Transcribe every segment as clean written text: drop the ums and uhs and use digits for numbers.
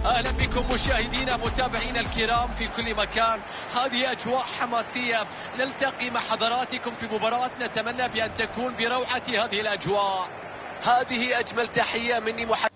أهلا بكم مشاهدينا متابعينا الكرام في كل مكان. هذه أجواء حماسية، نلتقي مع حضراتكم في مباراة نتمنى بأن تكون بروعة هذه الأجواء. هذه أجمل تحية مني محمد.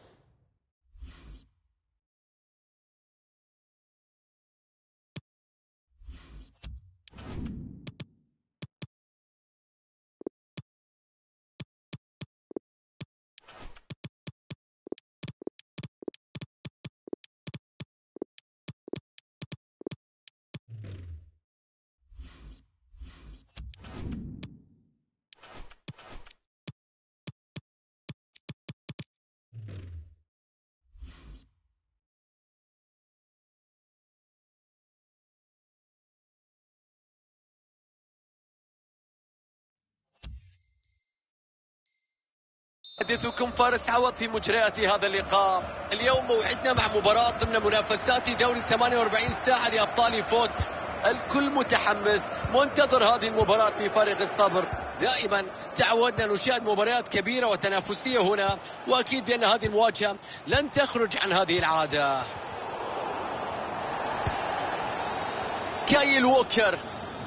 محدثكم فارس عوض في مجريات هذا اللقاء. اليوم موعدنا مع مباراة ضمن منافسات دوري 48 ساعة لأبطال فوت. الكل متحمس منتظر هذه المباراة بفارغ الصبر. دائما تعودنا نشاهد مباريات كبيرة وتنافسية هنا، وأكيد بأن هذه المواجهة لن تخرج عن هذه العادة. كايل ووكر،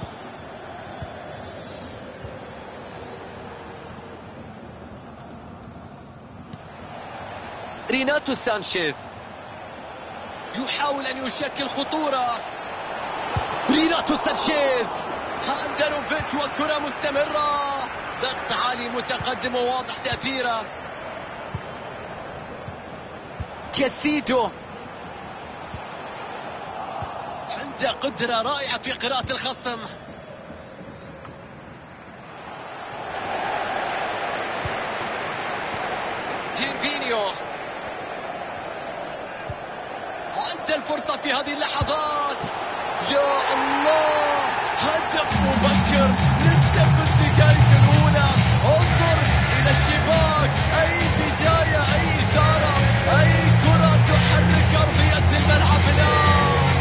ريناتو سانشيز يحاول أن يشكل خطورة. ريناتو سانشيز، هاندانوفيتش والكرة مستمرة، ضغط عالي متقدم وواضح تأثيره. كاسيدو عنده قدرة رائعة في قراءة الخصم. جيرفينيو عنده الفرصة في هذه اللحظات. يا الله، هدف مبكر لسه في الدقائق الأولى. انظر إلى الشباك، أي بداية، أي إثارة، أي كرة تحرك أرضية الملعب الآن.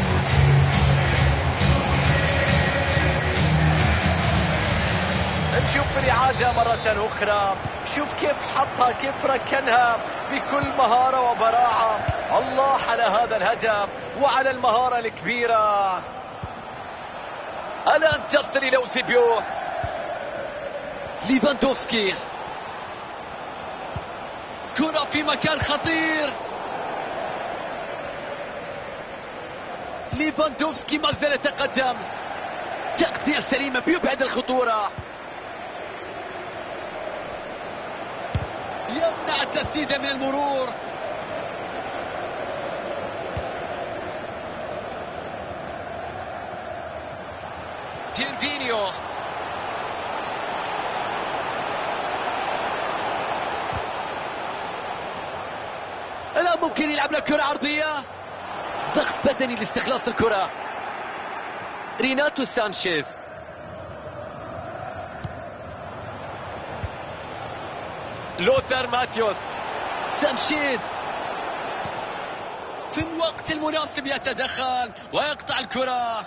نشوف الإعادة مرة أخرى، شوف كيف حطها، كيف ركنها بكل مهارة وبراعة. الله على هذا الهدف وعلى المهارة الكبيرة. الآن تصل إلى أوسيبيو. ليفاندوفسكي، كرة في مكان خطير. ليفاندوفسكي ما زال يتقدم، تغطية سليمة بيبعد الخطورة، يمنع التسديد من المرور. جيرفينيو الآن ممكن يلعب له كرة عرضية، ضغط بدني لاستخلاص الكرة. ريناتو سانشيز، لوثر ماتيوس، سانشيز في الوقت المناسب يتدخل ويقطع الكرة.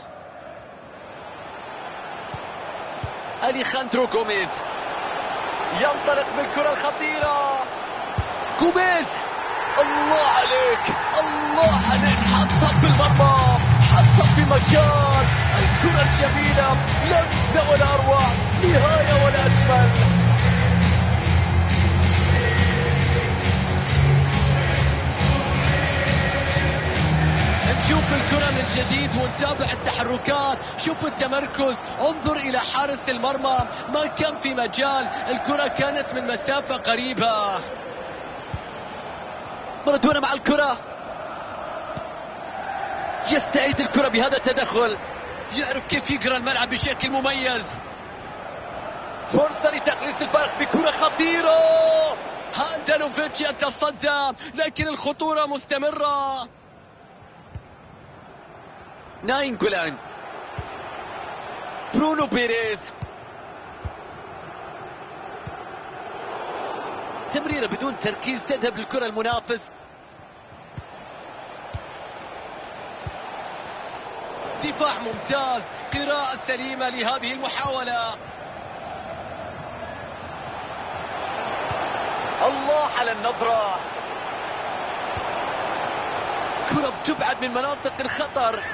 أليخاندرو غوميز ينطلق بالكرة الخطيرة. غوميز، الله عليك، الله عليك، حطها في المرمى، حطها في مكان. الكرة الجميلة، لمسة ولا أروع، نهاية ولا أجمل. نشوف الكرة من جديد ونتابع التحركات، شوف التمركز، انظر إلى حارس المرمى، ما كان في مجال، الكرة كانت من مسافة قريبة. مارادونا مع الكرة، يستعيد الكرة بهذا التدخل، يعرف كيف يقرأ الملعب بشكل مميز. فرصة لتقليص الفارق بكرة خطيرة. هاندانوفيتش يتصدى لكن الخطورة مستمرة. ناينغولان، برونو بيريز، تمريرة بدون تركيز تذهب للكرة المنافس. دفاع ممتاز، قراءة سليمة لهذه المحاولة. الله على النظرة. كرة بتبعد من مناطق الخطر.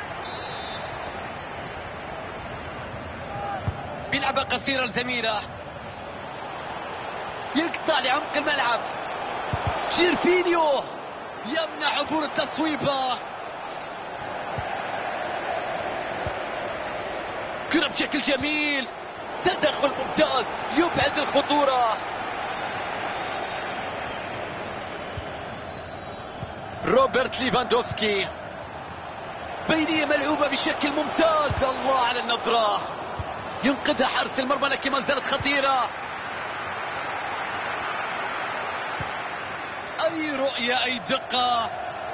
بيلعبها قصيرة لزميله، يقطع لعمق الملعب. جيرفينيو يمنع عبور التصويبة. كرة بشكل جميل، تدخل ممتاز يبعد الخطورة. روبرت ليفاندوفسكي، بينية ملعوبة بشكل ممتاز. الله على النظرة، ينقذها حارس المرمى لكن ما زالت خطيرة. أي رؤية، أي دقة،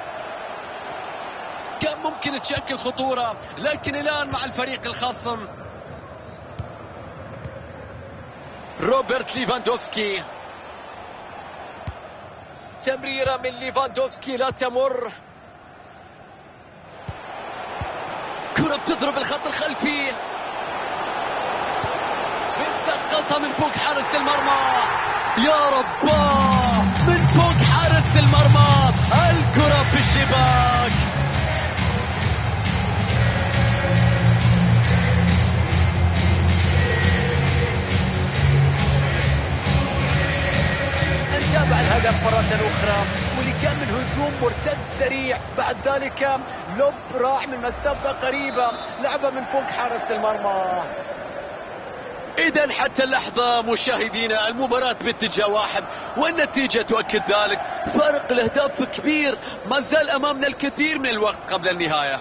كان ممكن تشكل خطورة لكن الآن مع الفريق الخصم. روبرت ليفاندوفسكي، تمريرة من ليفاندوفسكي لا تمر. كرة بتضرب الخط الخلفي، بتسقطها من فوق حارس المرمى. يا رباه، من فوق حارس المرمى، الكرة في الشباك. نتابع الهدف مرة أخرى، واللي كان من هجوم مرتد سريع، بعد ذلك لوب راح من مسافة قريبة، لعبة من فوق حارس المرمى. إذا حتى اللحظة مشاهدينا المباراة باتجاه واحد، والنتيجة تؤكد ذلك. فارق الأهداف كبير، ما زال أمامنا الكثير من الوقت قبل النهاية.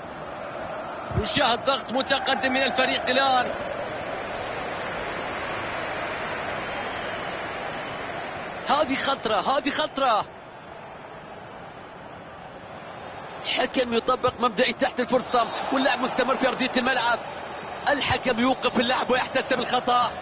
نشاهد ضغط متقدم من الفريق الآن. هذه خطرة. حكم يطبق مبدأ تحت الفرصة، واللاعب مستمر في أرضية الملعب. الحكم يوقف اللعب ويحتسب الخطأ.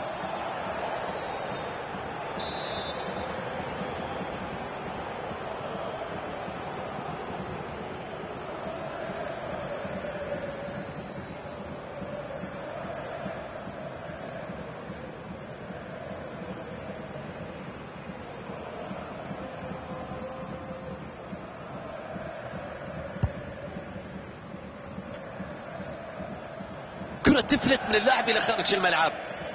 كرة تفلت من اللاعب إلى خارج الملعب.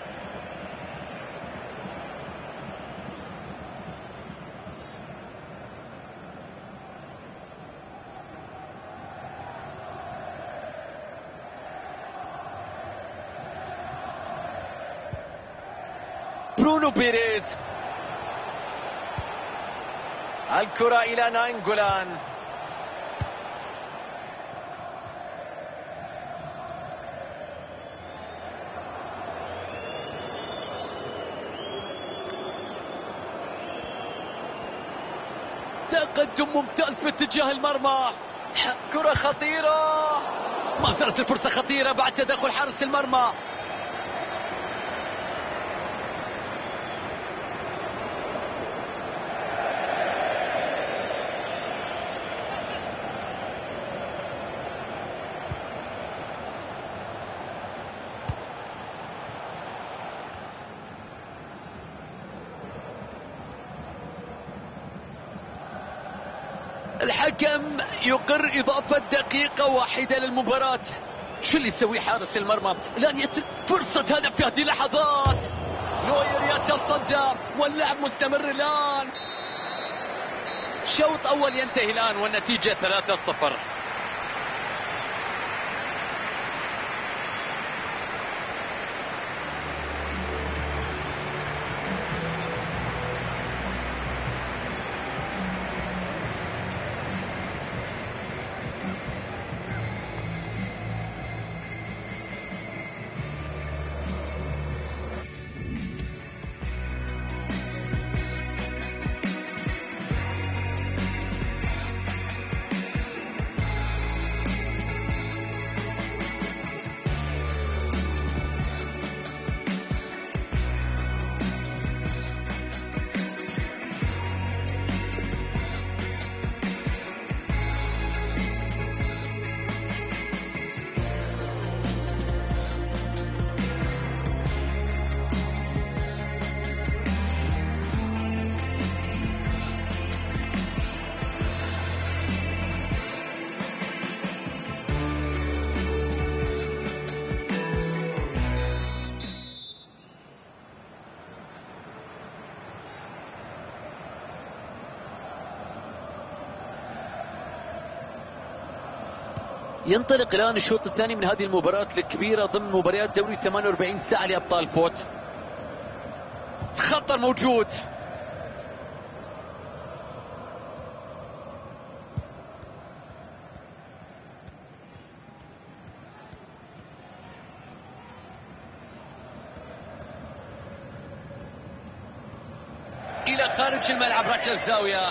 برونو بيريز، الكرة إلى ناينغولان. تقدم ممتاز باتجاه المرمى، كرة خطيرة، ما زالت الفرصة خطيرة بعد تدخل حارس المرمى. الحكم يقر إضافة دقيقة واحدة للمباراة. شو اللي يسوي حارس المرمى الآن؟ يترك فرصة هدف في هذه اللحظات. نوير يتصدى واللعب مستمر الآن. شوط أول ينتهي الآن والنتيجة 3-0. ينطلق الآن الشوط الثاني من هذه المباراة الكبيرة ضمن مباريات دوري 48 ساعة لأبطال فوت. خطر موجود. إلى خارج الملعب، ركلة الزاوية.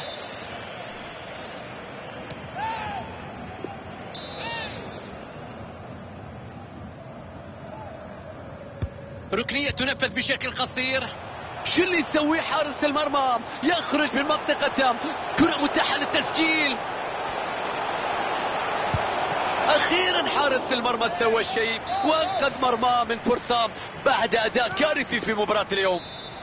ركنية تنفذ بشكل قصير. شو اللي يسويه حارس المرمى؟ يخرج من منطقته، كرة متاحة للتسجيل. أخيرا حارس المرمى سوى شيء وأنقذ مرماه من فرصة بعد أداء كارثي في مباراة اليوم.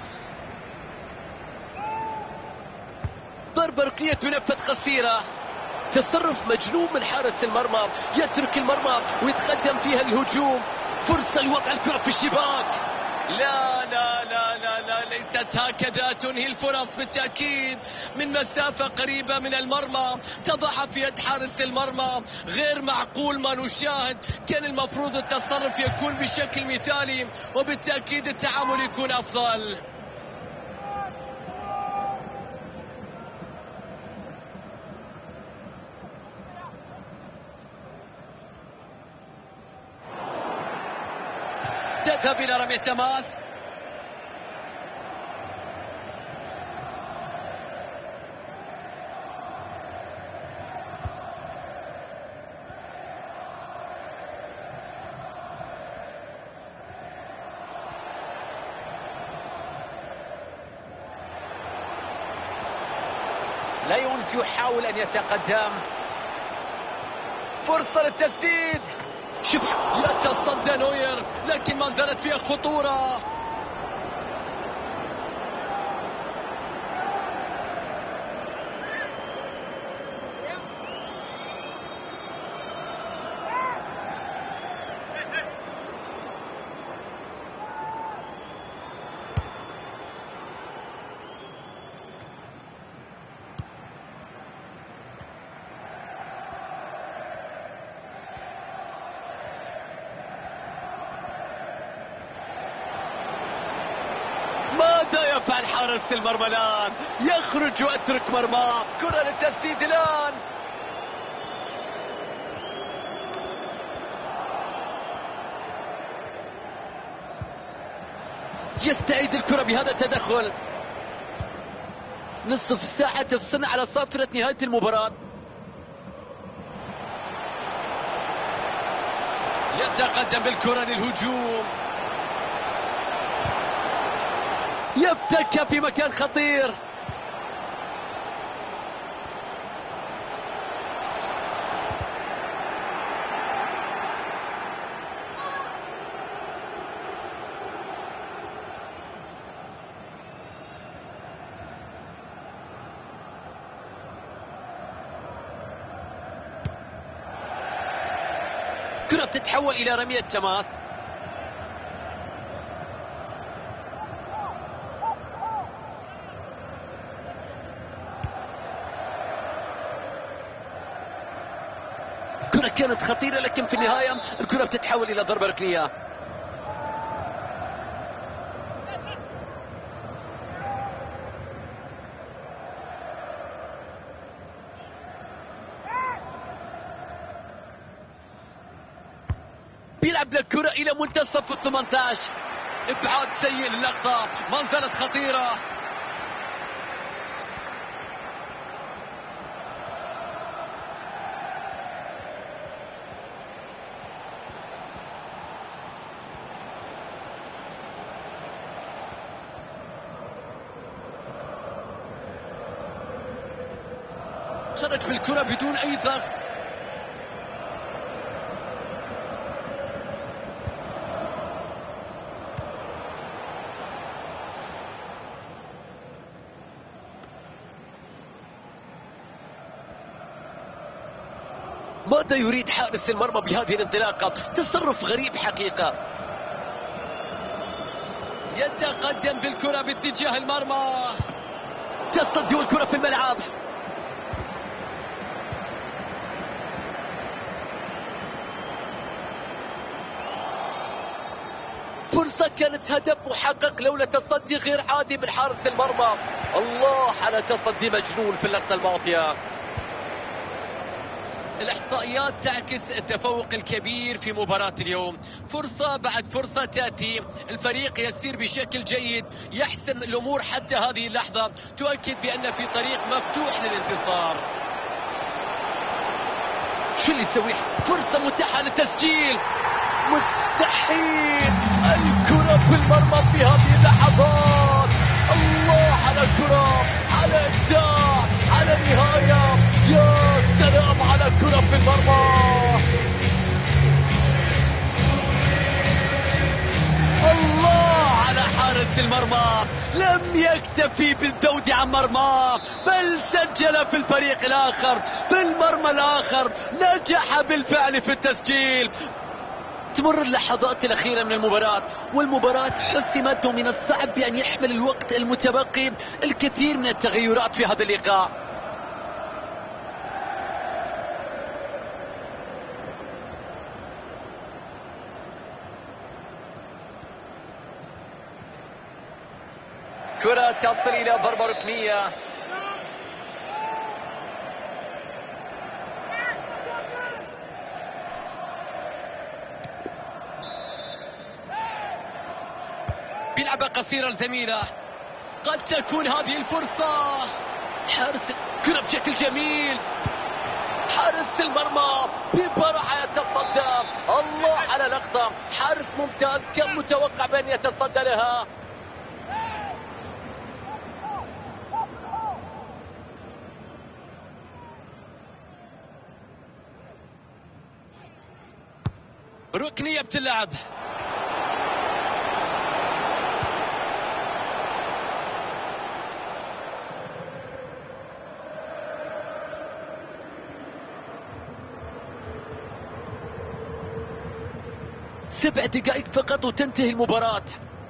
ضربة ركنية تنفذ قصيرة. تصرف مجنون من حارس المرمى، يترك المرمى ويتقدم فيها الهجوم. فرصة لوضع الكرة في الشباك. لا لا لا لا لا، ليست هكذا تنهي الفرص بالتأكيد. من مسافة قريبة من المرمى تضعها في يد حارس المرمى. غير معقول ما نشاهد. كان المفروض التصرف يكون بشكل مثالي وبالتأكيد التعامل يكون أفضل. تذهب إلى رمية تماس. لايونز يحاول أن يتقدم. فرصة للتسديد. شوف، يتصدى نوير لكن ما زالت فيها خطورة. ماذا يفعل حارس المرمى الآن؟ يخرج ويترك مرماه. كرة للتسديد الآن. يستعيد الكرة بهذا التدخل. نصف ساعة تفصلنا على صافرة نهاية المباراة. يتقدم بالكرة للهجوم. يفتك في مكان خطير. كرة تتحول إلى رمية تماس. الكرة كانت خطيرة لكن في النهاية الكرة بتتحول إلى ضربة ركنية. بيلعب الكرة إلى منتصف ال 18. إبعاد سيء للقطة، ما زالت خطيرة. خرج في الكرة بدون أي ضغط. ماذا يريد حارس المرمى بهذه الانطلاقة؟ تصرف غريب حقيقة. يتقدم بالكرة باتجاه المرمى. تصدي والكرة في الملعب. فرصة كانت هدف محقق لولا تصدي غير عادي من حارس المرمى. الله على تصدي مجنون في اللقطة الماضية. الإحصائيات تعكس التفوق الكبير في مباراة اليوم، فرصة بعد فرصة تأتي، الفريق يسير بشكل جيد، يحسم الأمور حتى هذه اللحظة، تؤكد بأن في طريق مفتوح للانتصار. شو اللي يسويه؟ فرصة متاحة للتسجيل، مستحيل، الكرة في المرمى في هذه اللحظات. الله على الكرة، على إبداع، على نهاية، يا سلام على الكرة في المرمى. الله على حارس المرمى، لم يكتفي بالذود عن مرماه بل سجل في الفريق الآخر، في المرمى الآخر، نجح بالفعل في التسجيل. تمر اللحظات الأخيرة من المباراة والمباراة حسمت، ومن الصعب بأن يحمل الوقت المتبقي الكثير من التغيرات في هذا اللقاء. كرة تصل إلى ضربة ركنية. بيلعبها قصيرة الزميلة، قد تكون هذه الفرصة. حارس الكرة بشكل جميل، حارس المرمى ببراعة يتصدى. الله على لقطة، حارس ممتاز، كم متوقع بأن يتصدى لها. ركنية بتلعب. سبع دقائق فقط وتنتهي المباراة.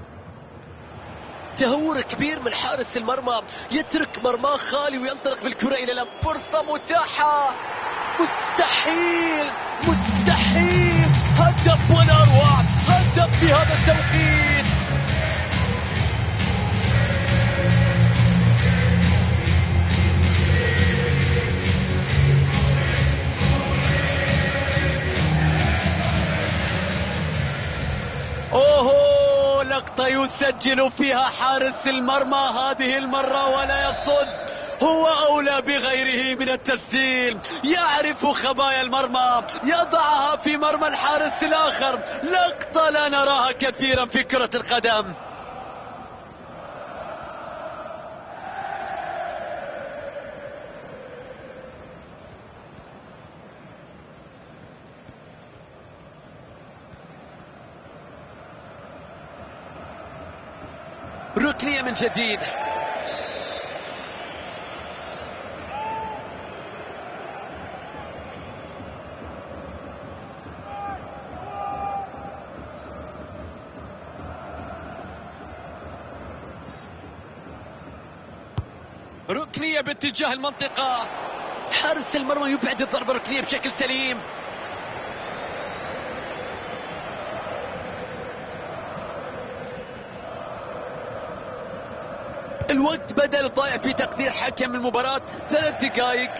تهور كبير من حارس المرمى، يترك مرماه خالي وينطلق بالكرة إلى الأمام. فرصة متاحة، مستحيل مستحيل، هدف ولا أروع، هدف في هذا التوقيت. أوه، لقطة يسجل فيها حارس المرمى هذه المرة ولا يصد، هو أولى بغيره من التسجيل، يعرف خبايا المرمى، يضعها في مرمى الحارس الآخر. لقطة لا نراها كثيرا في كرة القدم. ركنية من جديد. ركنية باتجاه المنطقة، حارس المرمى يبعد الضربة الركنية بشكل سليم. الوقت بدأ الضائع في تقدير حكم المباراة، 3 دقائق.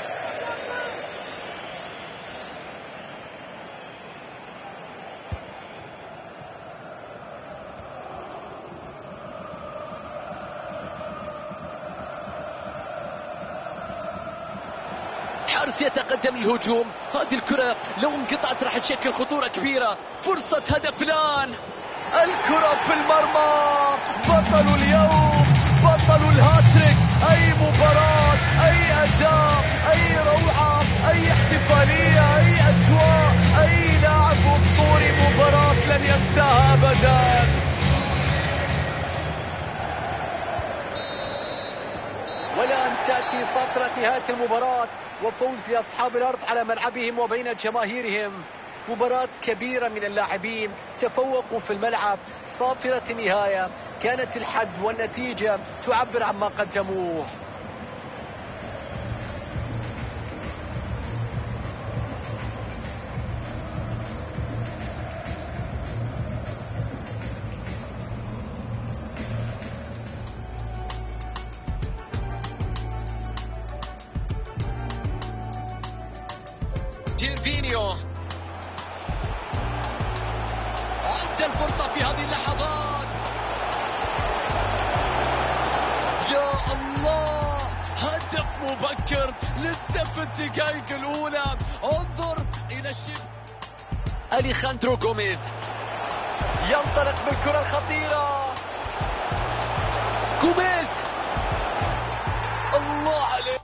حارس يتقدم للهجوم، هذه الكرة لو انقطعت راح تشكل خطورة كبيرة. فرصة هدف الآن، الكرة في المرمى. بطل اليوم، بطل الهاتريك. أي مباراة، أي أداء، أي روعة، أي احتفالية، أي أجواء، أي لاعب أسطوري. مباراة لن ينساها أبدا. والآن تأتي فترة نهاية المباراة وفوز لأصحاب الأرض على ملعبهم وبين جماهيرهم. مباراة كبيرة من اللاعبين، تفوقوا في الملعب، صافرة النهاية، كانت الحد والنتيجة تعبر عما قدموه. جيرفينيو عنده الفرصة في هذه اللحظات. يا الله، هدف مبكر لسه في الدقائق الأولى. انظر إلى الشبه. أليخاندرو غوميز ينطلق بالكرة الخطيرة. غوميز، الله عليه.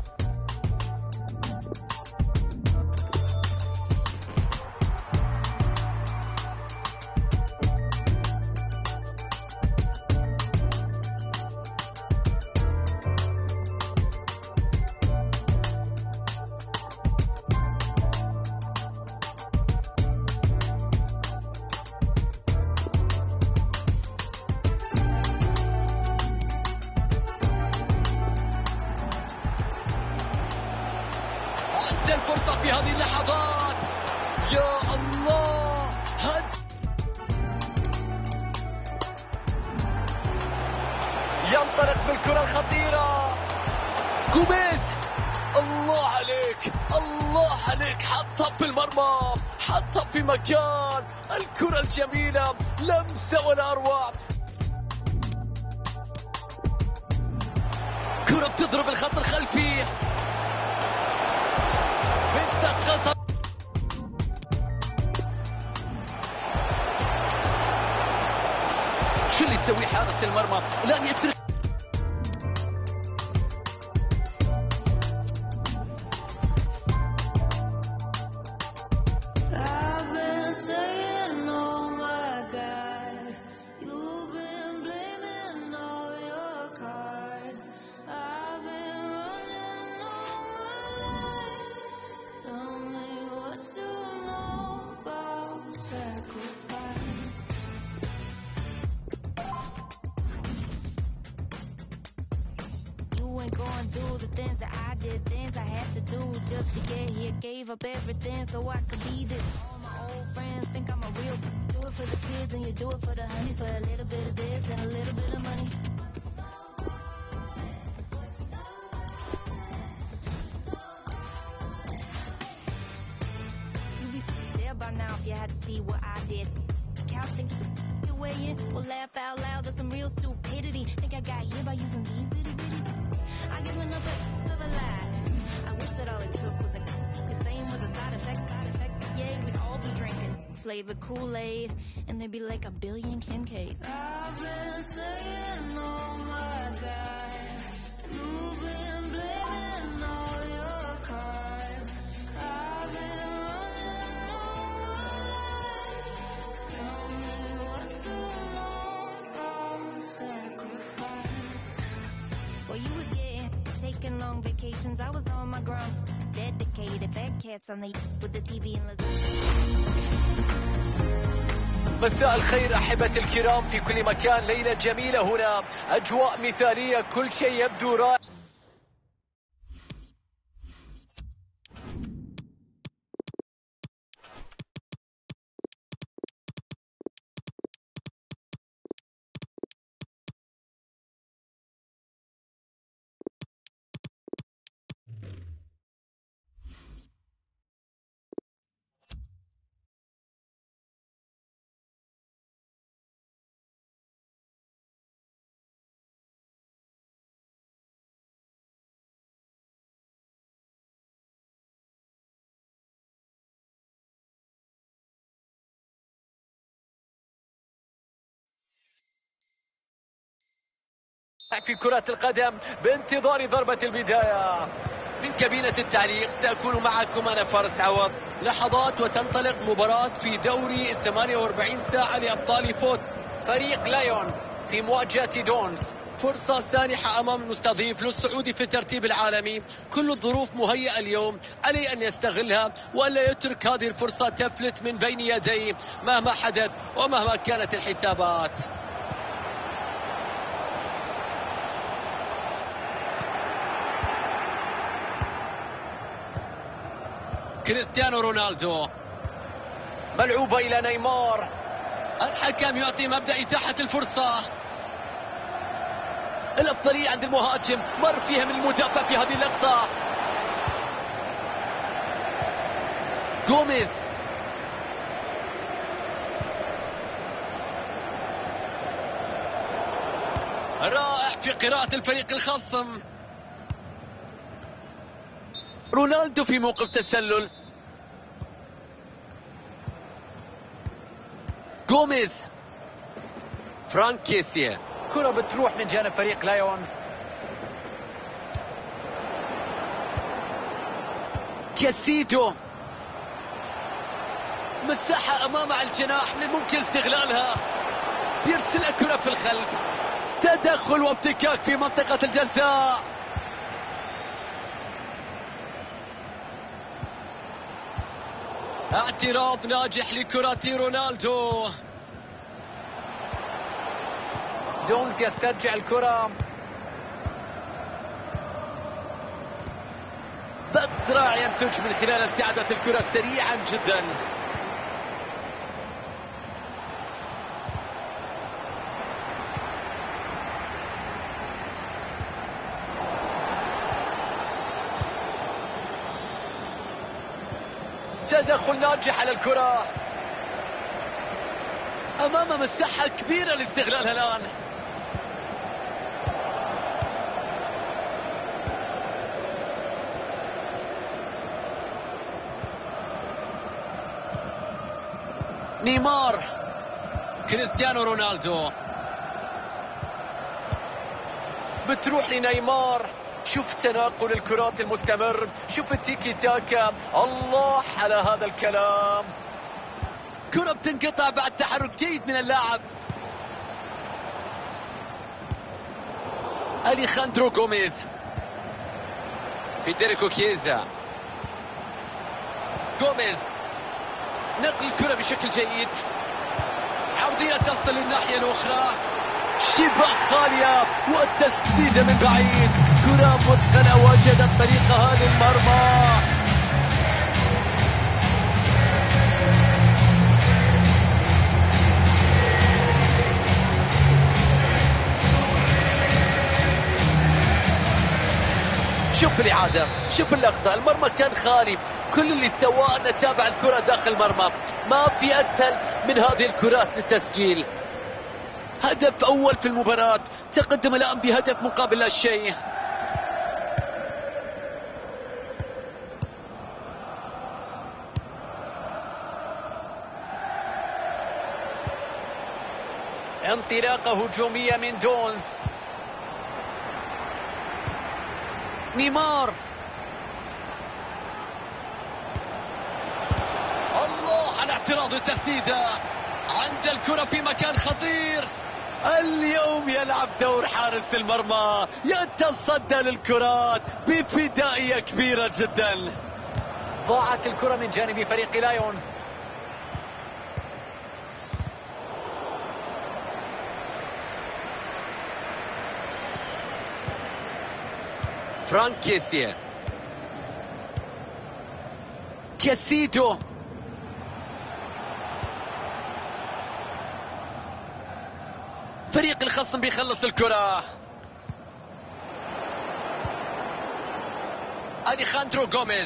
عنده الفرصة في هذه اللحظات. يا الله، ينطلق بالكرة الخطيرة. غوميز، الله عليك، الله عليك، حطها في المرمى، حطها في مكان. الكرة الجميلة، لمسة ولا أروع. كرة بتضرب الخط الخلفي. شو اللي يسوي حارس المرمى؟ لن يترك. Do the things that I did, things I had to do just to get here. Gave up everything so I could be this. All my old friends think I'm a real. Do it for the kids and you do it for the honeys. For a little bit of this and a little bit of money. You'd be there by now if you had to see what I did. Couch thinks the way in. Well, laugh out loud, that's some real stupidity. Think I got here by using these little bitty. I guess we're not that of a lie. I wish that all it took was the fame was a side effect. Yeah, we'd all be drinking flavored Kool-Aid, and there'd be like a billion Kim K's. I've been saying, oh my God, you've been blaming all your cards. I've been running away. Tell me what's so long about sacrifice. Well, you was taking long vacations, I was on my ground. Dedicated fat cats on the with the TV and مساء الخير أحبتي الكرام في كل مكان. ليلة جميلة هنا، أجواء مثالية، كل شيء يبدو رائع. في كرة القدم بانتظار ضربة البداية من كابينة التعليق. سأكون معكم أنا فارس عوض. لحظات وتنطلق مباراة في دوري 48 ساعة لأبطال فوت. فريق لايونز في مواجهة دونز. فرصة سانحة أمام المستضيف للصعود في الترتيب العالمي. كل الظروف مهيئة اليوم، عليه أن يستغلها وألا يترك هذه الفرصة تفلت من بين يديه مهما حدث ومهما كانت الحسابات. كريستيانو رونالدو، ملعوبة إلى نيمار. الحكم يعطي مبدأ إتاحة الفرصة. الأفضلية عند المهاجم، مر فيها من المدافع في هذه اللقطة. غوميز. رائع في قراءة الفريق الخصم. رونالدو في موقف تسلل. غوميز. فرانك كيسيه. كرة بتروح من جانب فريق لايونز. كاسيدو. مساحة أمام على الجناح من الممكن استغلالها. بيرسل الكرة في الخلف. تدخل وابتكاك في منطقة الجزاء. اعتراض ناجح لكرة رونالدو. دونز يسترجع الكرة. ضغط رائع ينتج من خلال استعادة الكرة سريعا جدا. تدخل ناجح على الكرة. أمام مساحة كبيرة لاستغلالها الآن. نيمار. كريستيانو رونالدو. بتروح لنيمار. شوف تناقل الكرات المستمر، شوف التيكي تاكا. الله على هذا الكلام. كرة بتنقطع بعد تحرك جيد من اللاعب. أليخاندرو غوميز. فيدريكو كيزا. غوميز. نقل الكرة بشكل جيد. عرضية تصل للناحية الأخرى. شبه خالية والتسديدة من بعيد. كرة متقنة وجدت طريقها للمرمى. شوف الإعادة، شوف اللقطة. المرمى كان خالي، كل اللي سواه أن تابع الكرة داخل المرمى. ما في أسهل من هذه الكرات للتسجيل. هدف أول في المباراة. تقدم الآن بهدف مقابل لا شيء. انطلاقة هجومية من دونز. نيمار. الله على اعتراض التسديدة. عند الكرة في مكان خطير. اليوم يلعب دور حارس المرمى. يتصدى للكرات بفدائية كبيرة جدا. ضاعت الكرة من جانب فريق لايونز. فرانك كيسيه. كاسيدو. فريق الخصم بيخلص الكرة. أليخاندرو غوميز.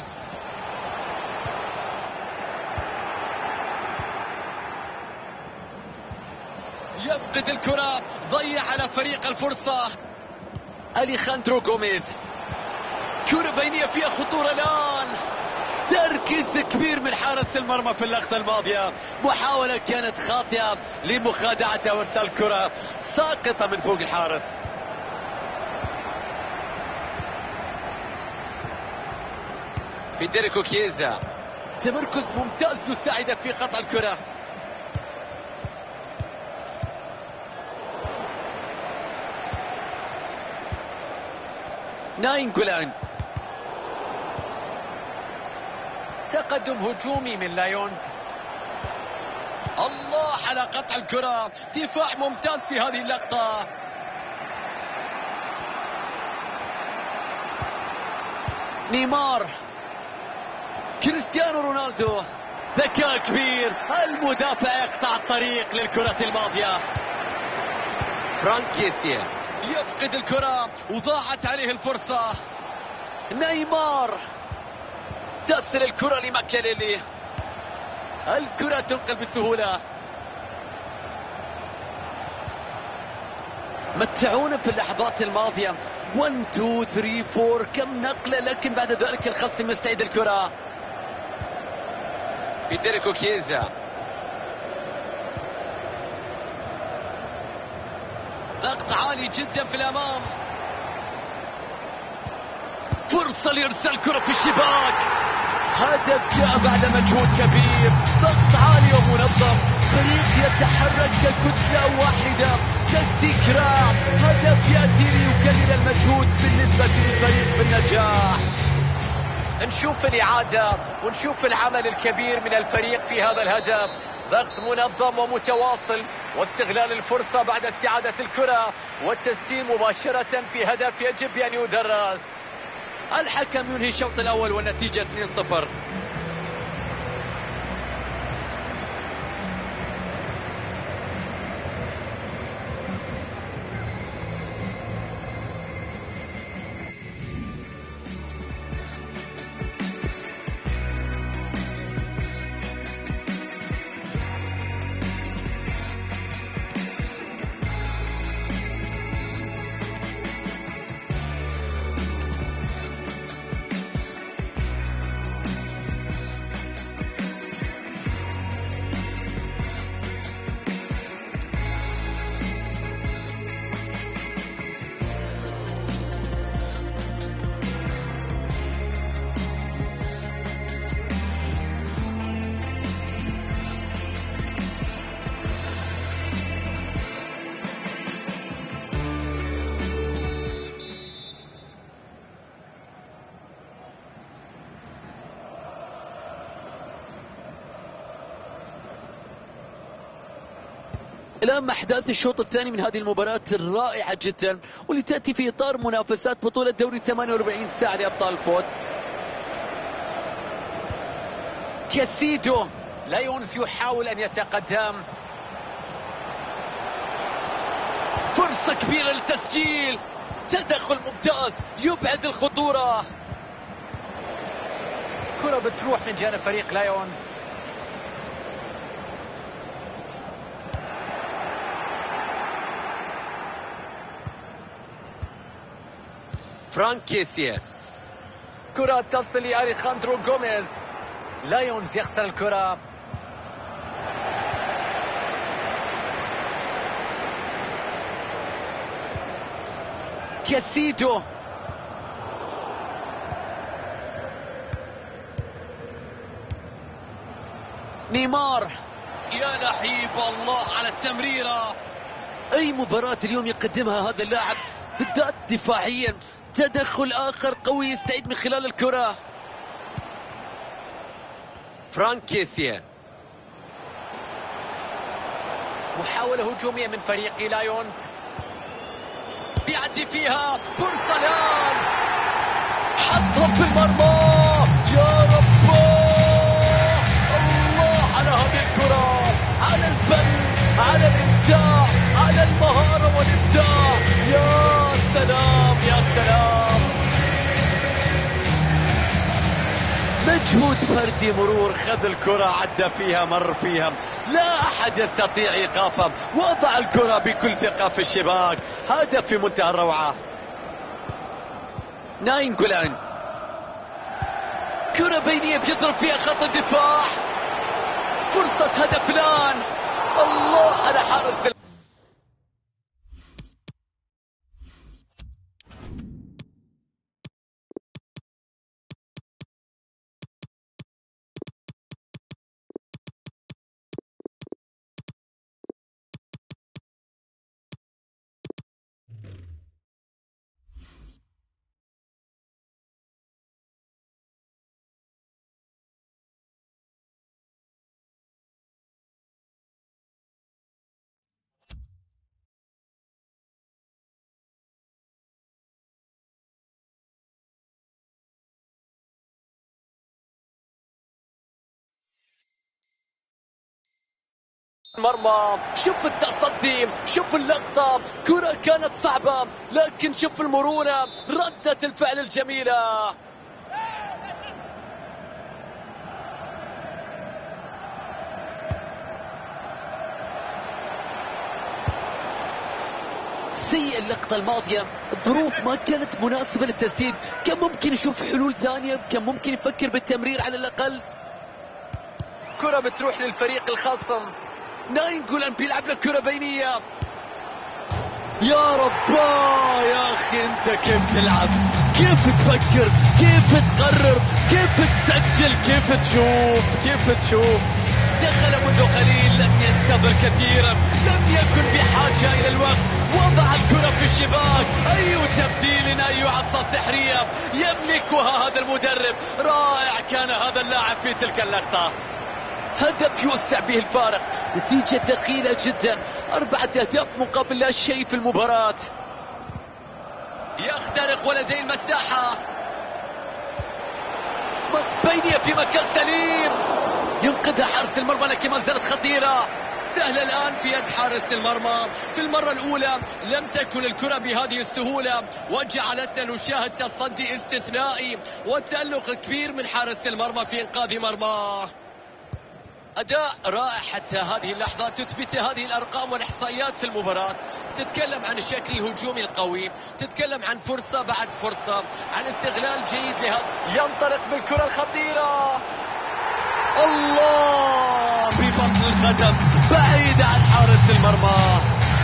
يفقد الكرة. ضيع على فريق الفرصة. أليخاندرو غوميز. كرة بينية فيها خطورة الآن. تركيز كبير من حارس المرمى في اللقطة الماضية. محاولة كانت خاطئة لمخادعته وارسال الكرة ساقطة من فوق الحارس. فيدريكو كيزا. تمركز ممتاز يساعدك في قطع الكرة. ناينغولان. تقدم هجومي من لايونز. الله على قطع الكرة. دفاع ممتاز في هذه اللقطة. نيمار. كريستيانو رونالدو. ذكاء كبير. المدافع يقطع الطريق للكرة الماضية. فرانك كيسيه. يفقد الكرة وضاعت عليه الفرصة. نيمار. تصل الكرة لماكاليلي. الكرة تنقل بسهولة. متعونا في اللحظات الماضية 1 2 3 4 كم نقلة، لكن بعد ذلك الخصم يستعيد الكرة. فيدريكو كيزا، ضغط عالي جدا في الأمام، فرصة لإرسال كرة في الشباك. هدف جاء بعد مجهود كبير، ضغط عالي ومنظم، فريق يتحرك ككتلة واحدة، تكتيك رائع. هدف يأتي ليقلل المجهود بالنسبة للفريق بالنجاح. نشوف الإعادة ونشوف العمل الكبير من الفريق في هذا الهدف، ضغط منظم ومتواصل واستغلال الفرصة بعد استعادة الكرة والتسجيل مباشرة في هدف يجب أن يدرس. الحكم ينهي الشوط الأول والنتيجة 2-0. الآن أحداث الشوط الثاني من هذه المباراة الرائعة جدا، واللي تأتي في إطار منافسات بطولة دوري 48 ساعة لأبطال الفوت. كاسيدو، لايونز يحاول أن يتقدم، فرصة كبيرة للتسجيل، تدخل ممتاز يبعد الخطورة. كرة بتروح من جانب فريق لايونز. فرانك كيسيه، كرة تصل لأليخاندرو غوميز. لايونز يخسر الكرة. كاسيدو، نيمار، يا لحيب الله على التمريرة. أي مباراة اليوم يقدمها هذا اللاعب بالذات دفاعيا، تدخل آخر قوي يستعيد من خلال الكرة. فرانك كيسيه، محاولة هجومية من فريق لايونز. بيعدي فيها فرصة الآن، حطها في المرمى. يا رب، الله على هذه الكرة، على الفن، على الإبداع، على المهارة والإبداع. يا سلام يا سلام، مجهود فردي، مرور، خذ الكرة، عدى فيها، مر فيها، لا أحد يستطيع إيقافه، وضع الكرة بكل ثقة في الشباك. هدف في منتهى الروعة. ناينغولان، كرة بينية بيضرب فيها خط الدفاع، فرصة هدف الآن. الله على حارس المرمى. شوف التصدي، شوف اللقطة، كرة كانت صعبة، لكن شوف المرونة، ردة الفعل الجميلة. في اللقطة الماضية الظروف ما كانت مناسبة للتسديد، كان ممكن يشوف حلول ثانية، كان ممكن يفكر بالتمرير على الأقل. كرة بتروح للفريق الخصم. ناين جولان بيلعب لك كرة بينية. يا رباه يا أخي، أنت كيف تلعب، كيف تفكر، كيف تقرر، كيف تسجل، كيف تشوف. دخل منذ قليل، لم ينتظر كثيرا، لم يكن بحاجة إلى الوقت، وضع الكرة في الشباك. أي تبديل، أي عصا سحرية يملكها هذا المدرب. رائع كان هذا اللاعب في تلك اللقطة. هدف يوسع به الفارق، نتيجة ثقيلة جدا، 4 أهداف مقابل لا شيء في المباراة. يخترق ولدي المساحة، بينية في مكان سليم، ينقذها حارس المرمى، لكن ما زالت خطيرة. سهلة الآن في يد حارس المرمى. في المرة الأولى لم تكن الكرة بهذه السهولة، وجعلتنا نشاهد تصدي استثنائي وتألق كبير من حارس المرمى في إنقاذ مرماه. أداء رائع حتى هذه اللحظة، تثبت هذه الأرقام والإحصائيات في المباراة. تتكلم عن الشكل الهجومي القوي، تتكلم عن فرصة بعد فرصة، عن استغلال جيد لهذا. ينطلق بالكرة الخطيرة، الله ببطن القدم بعيد عن حارس المرمى.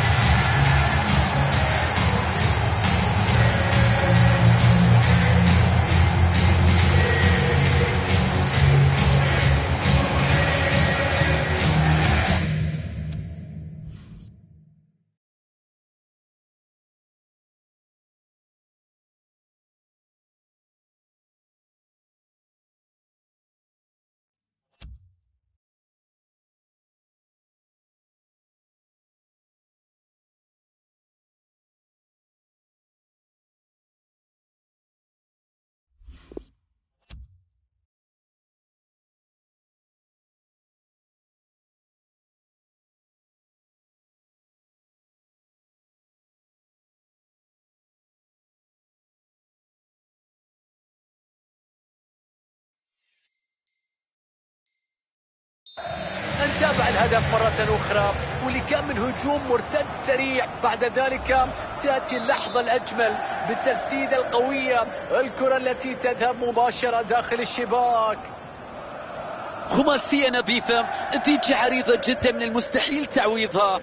نتابع الهدف مرة أخرى، واللي كان من هجوم مرتد سريع. بعد ذلك تأتي اللحظة الأجمل بالتسديدة القوية، الكرة التي تذهب مباشرة داخل الشباك. خماسية نظيفة، نتيجة عريضة جدا من المستحيل تعويضها.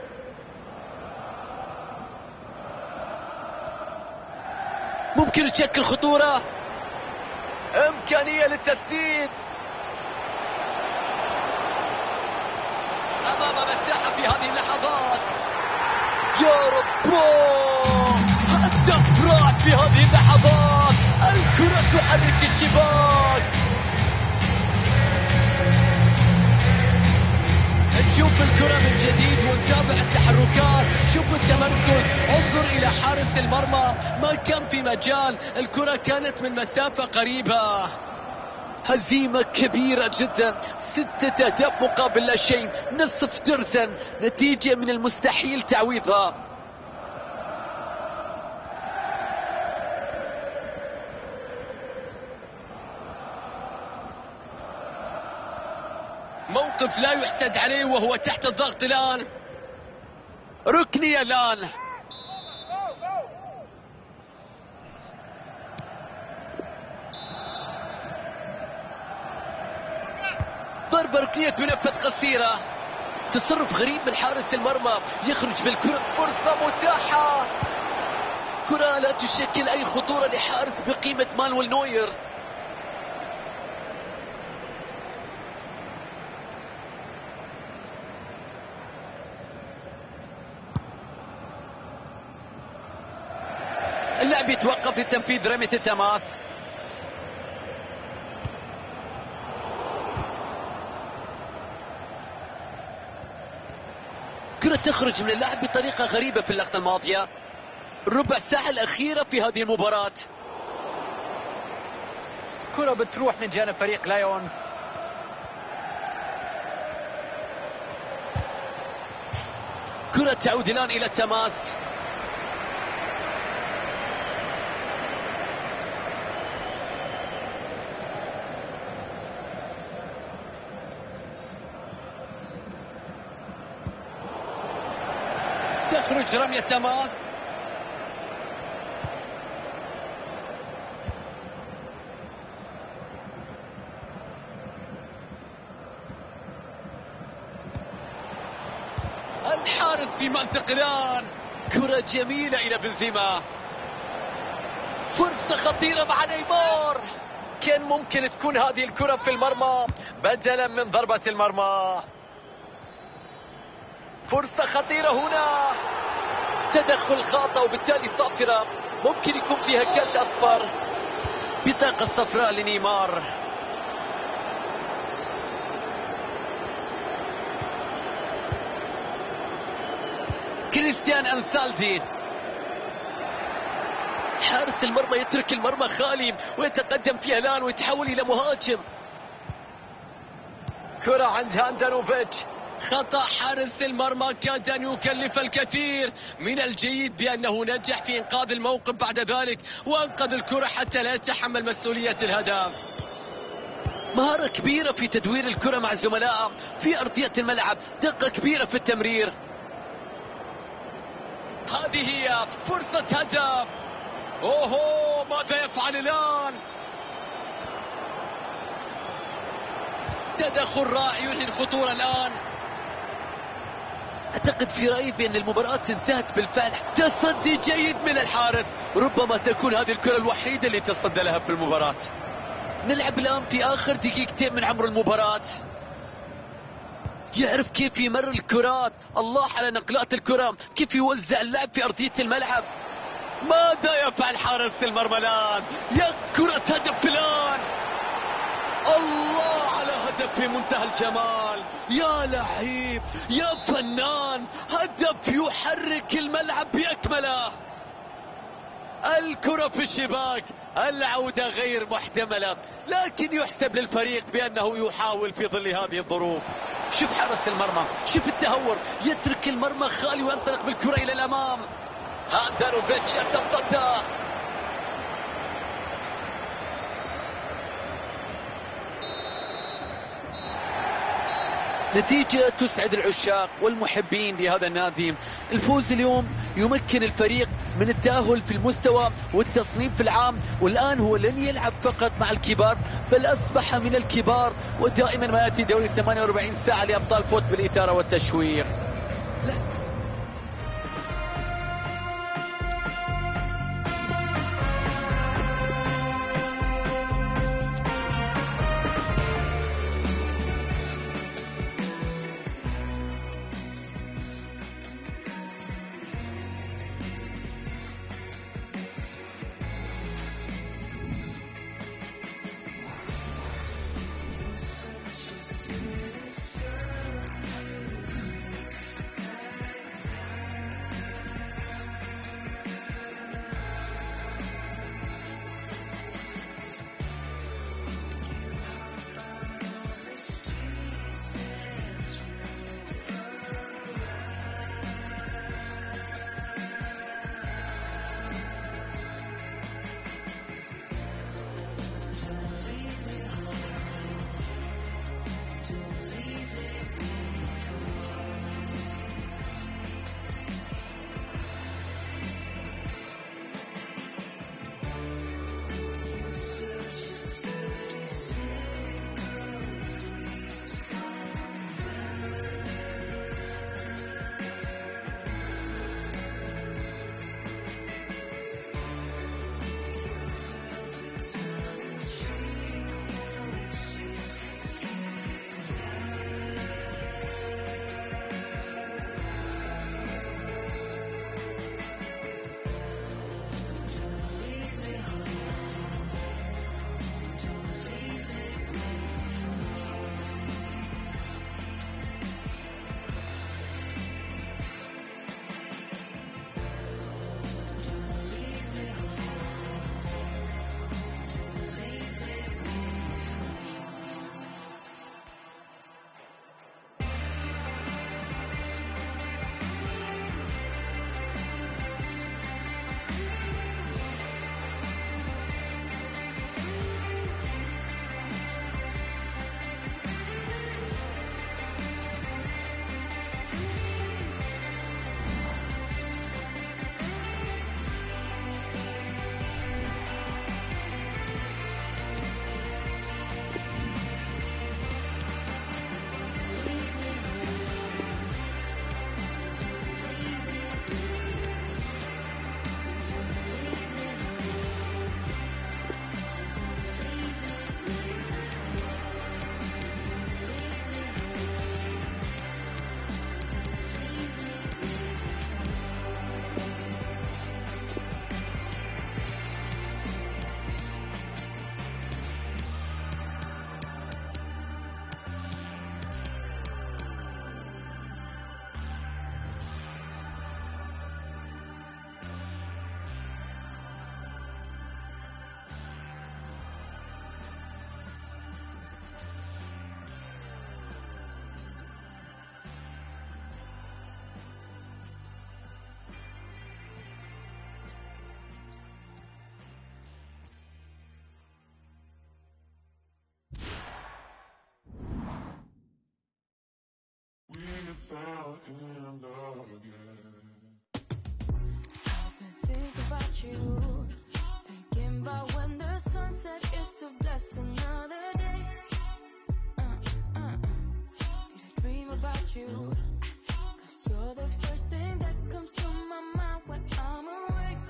ممكن تشكل خطورة، إمكانية للتسديد أمام مساحة في هذه اللحظات. يا رب، هدف رائع في هذه اللحظات، الكرة تحرك الشباك. نشوف الكرة من جديد ونتابع التحركات، شوف التمركز، انظر إلى حارس المرمى، ما كان في مجال، الكرة كانت من مسافة قريبة. هزيمة كبيرة جدا، 6 أهداف مقابل لا شيء، نصف درزا، نتيجة من المستحيل تعويضها. موقف لا يحسد عليه وهو تحت الضغط الآن. ركنية الآن، ضربة ركنية تنفذ قصيرة. تصرف غريب من حارس المرمى، يخرج بالكرة، فرصة متاحة، كرة لا تشكل أي خطورة لحارس بقيمة مانويل نوير. اللاعب يتوقف لتنفيذ رمية التماس. كرة تخرج من اللاعب بطريقة غريبة في اللقطة الماضية. الربع ساعة الأخيرة في هذه المباراة. كرة بتروح من جانب فريق لايونز. كرة تعود الآن إلى التماس. تخرج رمية تماس. الحارس في مأزق الآن. كرة جميلة إلى بنزيما، فرصة خطيرة مع نيمار. كان ممكن تكون هذه الكرة في المرمى بدلا من ضربة المرمى. فرصة خطيرة هنا، تدخل خاطئ وبالتالي صافرة ممكن يكون فيها كارت أصفر. بطاقة صفراء لنيمار. كريستيان أنسالدي، حارس المرمى يترك المرمى خالي ويتقدم فيها الآن ويتحول إلى مهاجم. كرة عند هاندانوفيتش. خطأ حارس المرمى كاد أن يكلف الكثير. من الجيد بأنه نجح في إنقاذ الموقف بعد ذلك وأنقذ الكرة حتى لا يتحمل مسؤولية الهدف. مهارة كبيرة في تدوير الكرة مع زملائه في أرضية الملعب، دقة كبيرة في التمرير. هذه هي فرصة هدف. أوهو، ماذا يفعل الآن؟ تدخل رائع ينهي الخطورة الآن. أعتقد في رأيي بأن المباراة انتهت بالفعل. تصدي جيد من الحارس، ربما تكون هذه الكرة الوحيدة اللي تصدى لها في المباراة. نلعب الآن في آخر دقيقتين من عمر المباراة. يعرف كيف يمر الكرات، الله على نقلات الكرة، كيف يوزع اللعب في أرضية الملعب. ماذا يفعل حارس المرمى الآن؟ يا كرة هدف الآن. الله على هدف في منتهى الجمال. يا لعيب، يا فنان، هدف يحرك الملعب بأكمله. الكرة في الشباك، العودة غير محتملة، لكن يحسب للفريق بأنه يحاول في ظل هذه الظروف. شوف حارس المرمى، شوف التهور، يترك المرمى خالي وينطلق بالكرة إلى الأمام. هاندانوفيتش يتصدى. نتيجة تسعد العشاق والمحبين لهذا النادي. الفوز اليوم يمكن الفريق من التأهل في المستوى والتصنيف العام، والآن هو لن يلعب فقط مع الكبار بل أصبح من الكبار، ودائما ما يأتي دوري 48 ساعة لأبطال فوت بالإثارة والتشويق. Think about you, thinking about when the sunset is to bless another day. Did I dream about you? 'Cause you're the first thing that comes to my mind when I'm awake.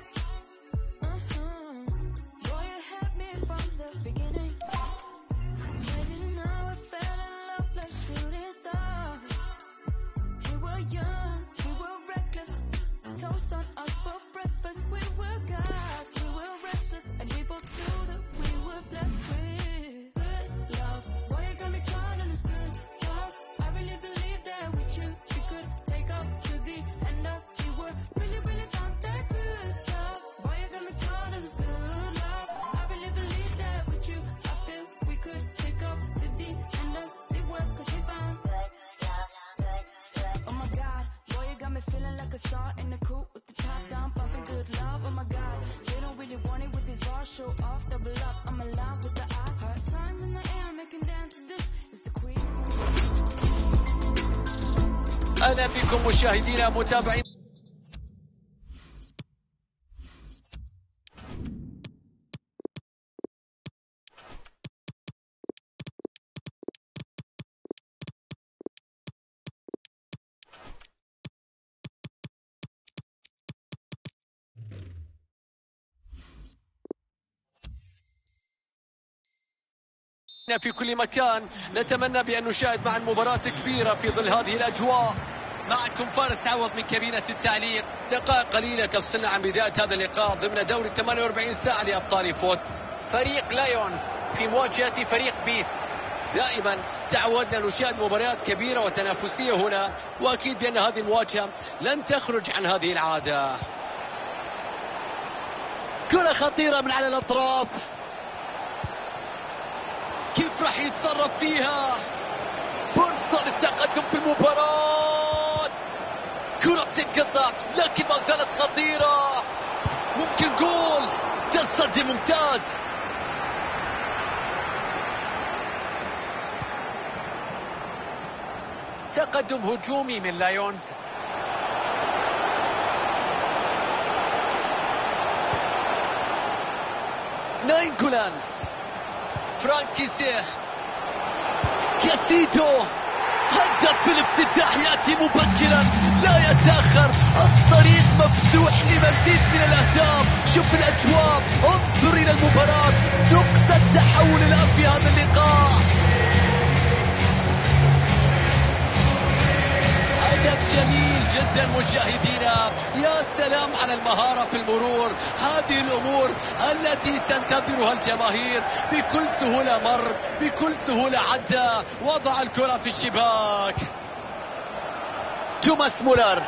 Boy, you had me from the beginning. Maybe now I fell in love like shooting stars. We were young, we were reckless. Toast on us for breakfast. We were gods, we were restless, and we both knew that we were blessed with good love. Boy, you got me caught in this good love. I really believe that with you we could take off to the end of the world. Really, really found that good love. Boy, you got me caught in this good love. I really believe that with you I feel we could take off to the end of the world. 'Cause we found good love, good love. Oh my God, boy, you got me feeling like a star in the coupe with the top down, pumping good love. Oh my God, they don't really want it with these bars, show off, double up. I'm alive with the eye, heart signs in the air, making dance to this. It's the queen. أهلا بكم مشاهدينا متابعين. في كل مكان نتمنى بأن نشاهد معا مباراة كبيرة في ظل هذه الأجواء. معكم فارس عوض من كابينة التعليق. دقائق قليلة تفصلنا عن بداية هذا اللقاء ضمن دوري 48 ساعة لأبطال فوت. فريق لايونز في مواجهة فريق بيست. دائما تعودنا نشاهد مباريات كبيرة وتنافسية هنا، وأكيد بأن هذه المواجهة لن تخرج عن هذه العادة. كرة خطيرة من على الأطراف، كيف راح يتصرف فيها؟ فرصة للتقدم في المباراة. كرة بتنقطع لكن ما زالت خطيرة، ممكن جول. تصدي ممتاز. تقدم هجومي من لايونز. ناينجولان، فرانكيسيه، كاسيدو، هدف في الافتتاح يأتي مبكرا لا يتأخر. الطريق مفتوح لمزيد من الأهداف. شوف الأجواء، انظر إلى المباراة، نقطة تحول الآن في هذا اللقاء. هدف جميل جدا مشاهدينا. يا سلام على المهارة في المرور. هذه الأمور التي تنتظرها الجماهير. بكل سهولة مر، بكل سهولة عدى، وضع الكرة في الشباك. توماس مولر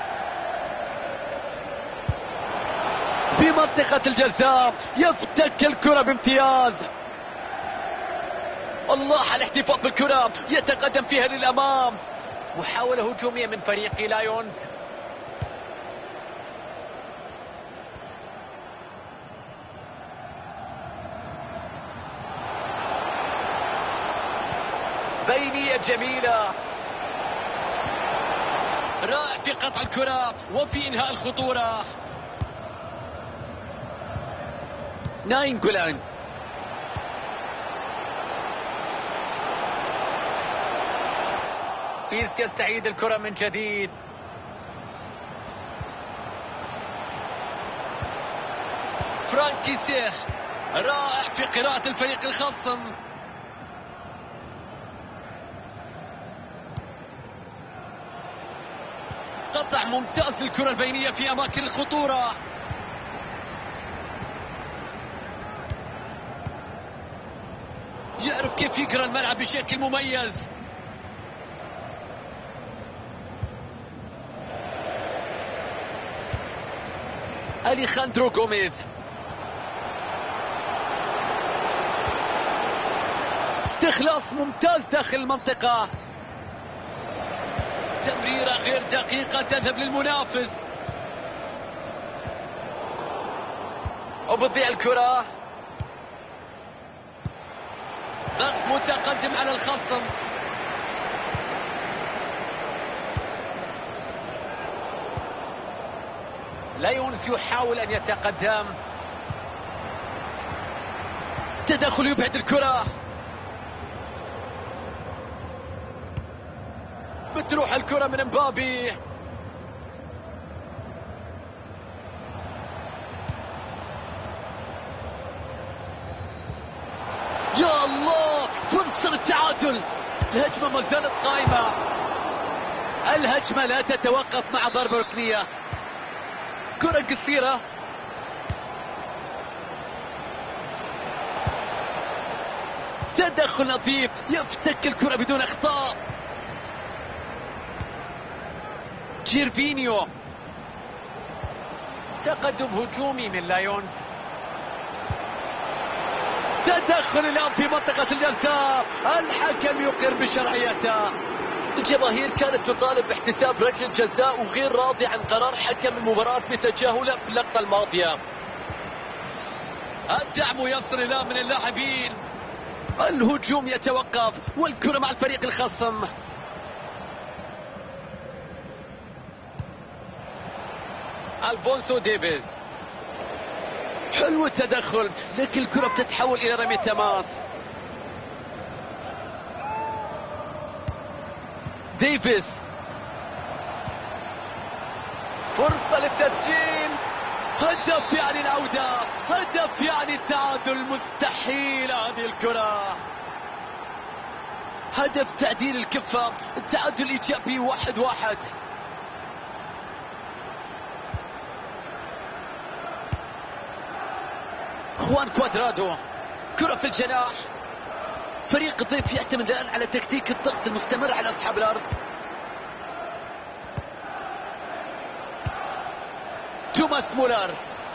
في منطقة الجزاء، يفتك الكرة بامتياز. الله على الاحتفاظ بالكرة، يتقدم فيها للأمام. محاولة هجومية من فريق لايونز. بينية جميلة، رائع في قطع الكرة وفي إنهاء الخطورة. ناينجولان، بيسك يستعيد الكرة من جديد. فرانكيسيه، رائع في قراءة الفريق الخصم. قطع ممتاز للكرة البينية في أماكن الخطورة. يعرف كيف يقرأ الملعب بشكل مميز. أليخاندرو غوميز، استخلاص ممتاز داخل المنطقة. تمريرة غير دقيقة تذهب للمنافس، وبتضيع الكرة. ضغط متقدم على الخصم. لايونز يحاول أن يتقدم. تدخل يبعد الكرة، بتروح الكرة من مبابي. يا الله، فرصة للتعادل. الهجمة ما زالت قائمة، الهجمة لا تتوقف مع ضربة ركنية. كرة قصيرة، تدخل لطيف، يفتك الكرة بدون اخطاء. جيرفينيو، تقدم هجومي من لايونز. تدخل الآن في منطقة الجزاء، الحكم يقر بشرعيته. الجماهير كانت تطالب باحتساب ركلة جزاء وغير راضي عن قرار حكم المباراة بتجاهله في اللقطة الماضية. الدعم يصل الآن من اللاعبين، الهجوم يتوقف والكرة مع الفريق الخصم. ألفونسو ديفيز، حلو التدخل، لكن الكرة بتتحول إلى رمي تماس. ديفيز، فرصة للتسجيل. هدف يعني العودة، هدف يعني التعادل. مستحيل هذه الكرة. هدف تعديل الكفة، التعادل إيجابي 1-1. خوان كوادرادو، كرة في الجناح. فريق الضيف يعتمد الآن على تكتيك الضغط المستمر على أصحاب الأرض. توماس مولر،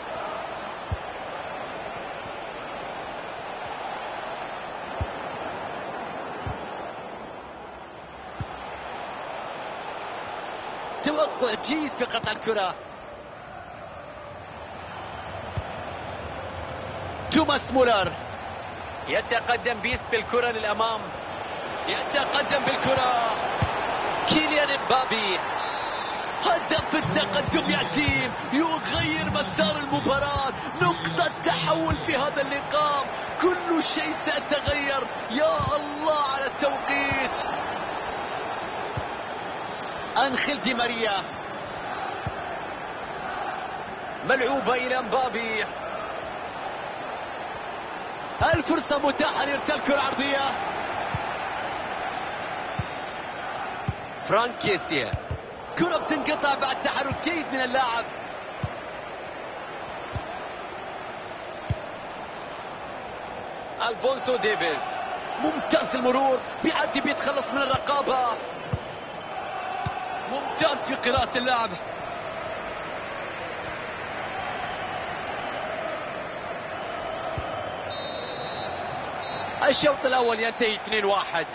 توقع جيد في قطع الكرة. توماس مولر يتقدم بيث بالكرة للأمام، يتقدم بالكرة. كيليان امبابي، هدف التقدم يأتي، يغير مسار المباراة. نقطة تحول في هذا اللقاء، كل شيء سيتغير. يا الله على التوقيت. أنخيل دي ماريا، ملعوبة إلى امبابي. الفرصة متاحة لإرسال كرة عرضية. فرانك كيسيه، كرة بتنقطع بعد تحرك جيد من اللاعب. ألفونسو ديفيز، ممتاز المرور، بيعدي بيتخلص من الرقابة. ممتاز في قراءة اللعب. الشوط الأول ينتهي 2-1.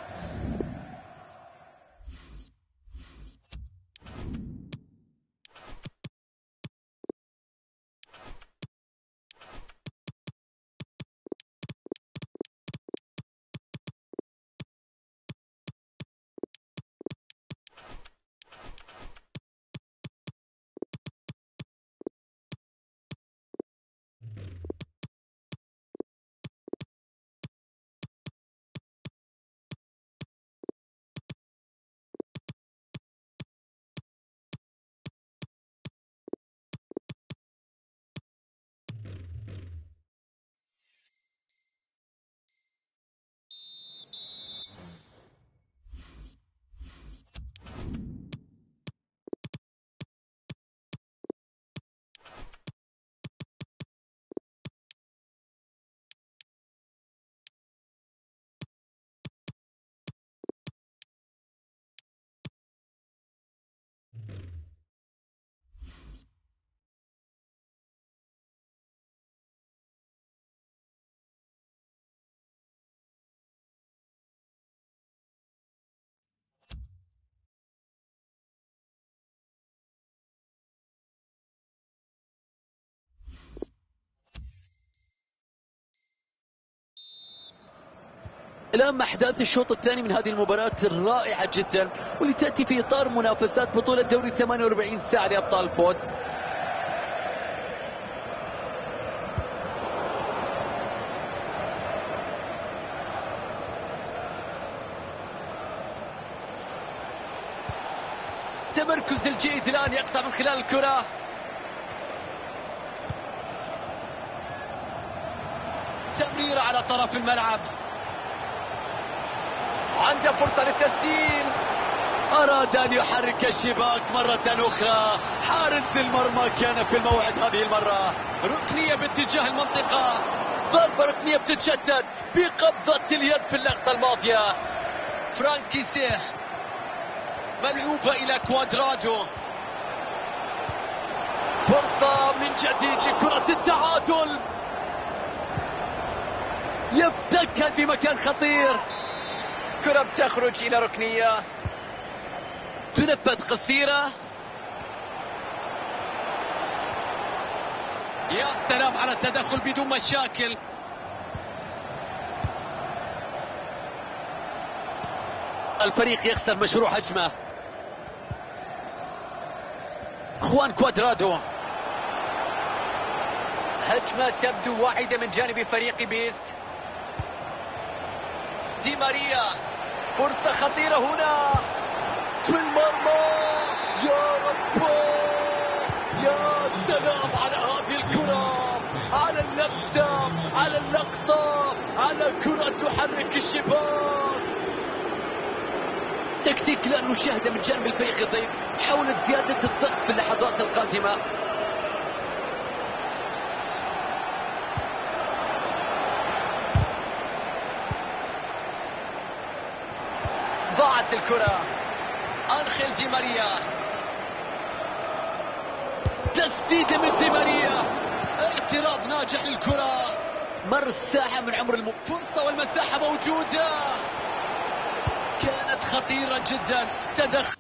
الآن مع أحداث الشوط الثاني من هذه المباراة الرائعة جدا، واللي تأتي في إطار منافسات بطولة دوري 48 ساعة لأبطال الفوز. التمركز الجيد الآن يقطع من خلال الكرة. تمريرة على طرف الملعب، عنده فرصة للتسجيل. أراد أن يحرك الشباك مرة أخرى. حارس المرمى كان في الموعد هذه المرة. ركنية باتجاه المنطقة، ضربة ركنية بتتشتت بقبضة اليد في اللقطة الماضية. فرانكي سيه، ملعوبة إلى كوادرادو. فرصة من جديد لكرة التعادل. يفتكها في مكان خطير. كرة بتخرج إلى ركنية. تنفذ قصيرة. يا سلام على التدخل بدون مشاكل. الفريق يخسر مشروع هجمة. خوان كوادرادو. هجمة تبدو واحدة من جانب فريق بيست. دي ماريا، فرصة خطيرة هنا في المرمى. يا رب، يا سلام على هذه الكرة، على اللمسة، على اللقطة، على كرة تحرك الشباك. تكتيك لا نشاهده من جانب الفريق الضيف، حاولت زيادة الضغط في اللحظات القادمة. ضاعت الكرة. أنخيل دي ماريا، تسديدة من دي ماريا، اعتراض ناجح للكرة. مر الساحة من عمر فرصة والمساحة موجودة. كانت خطيرة جدا. تدخل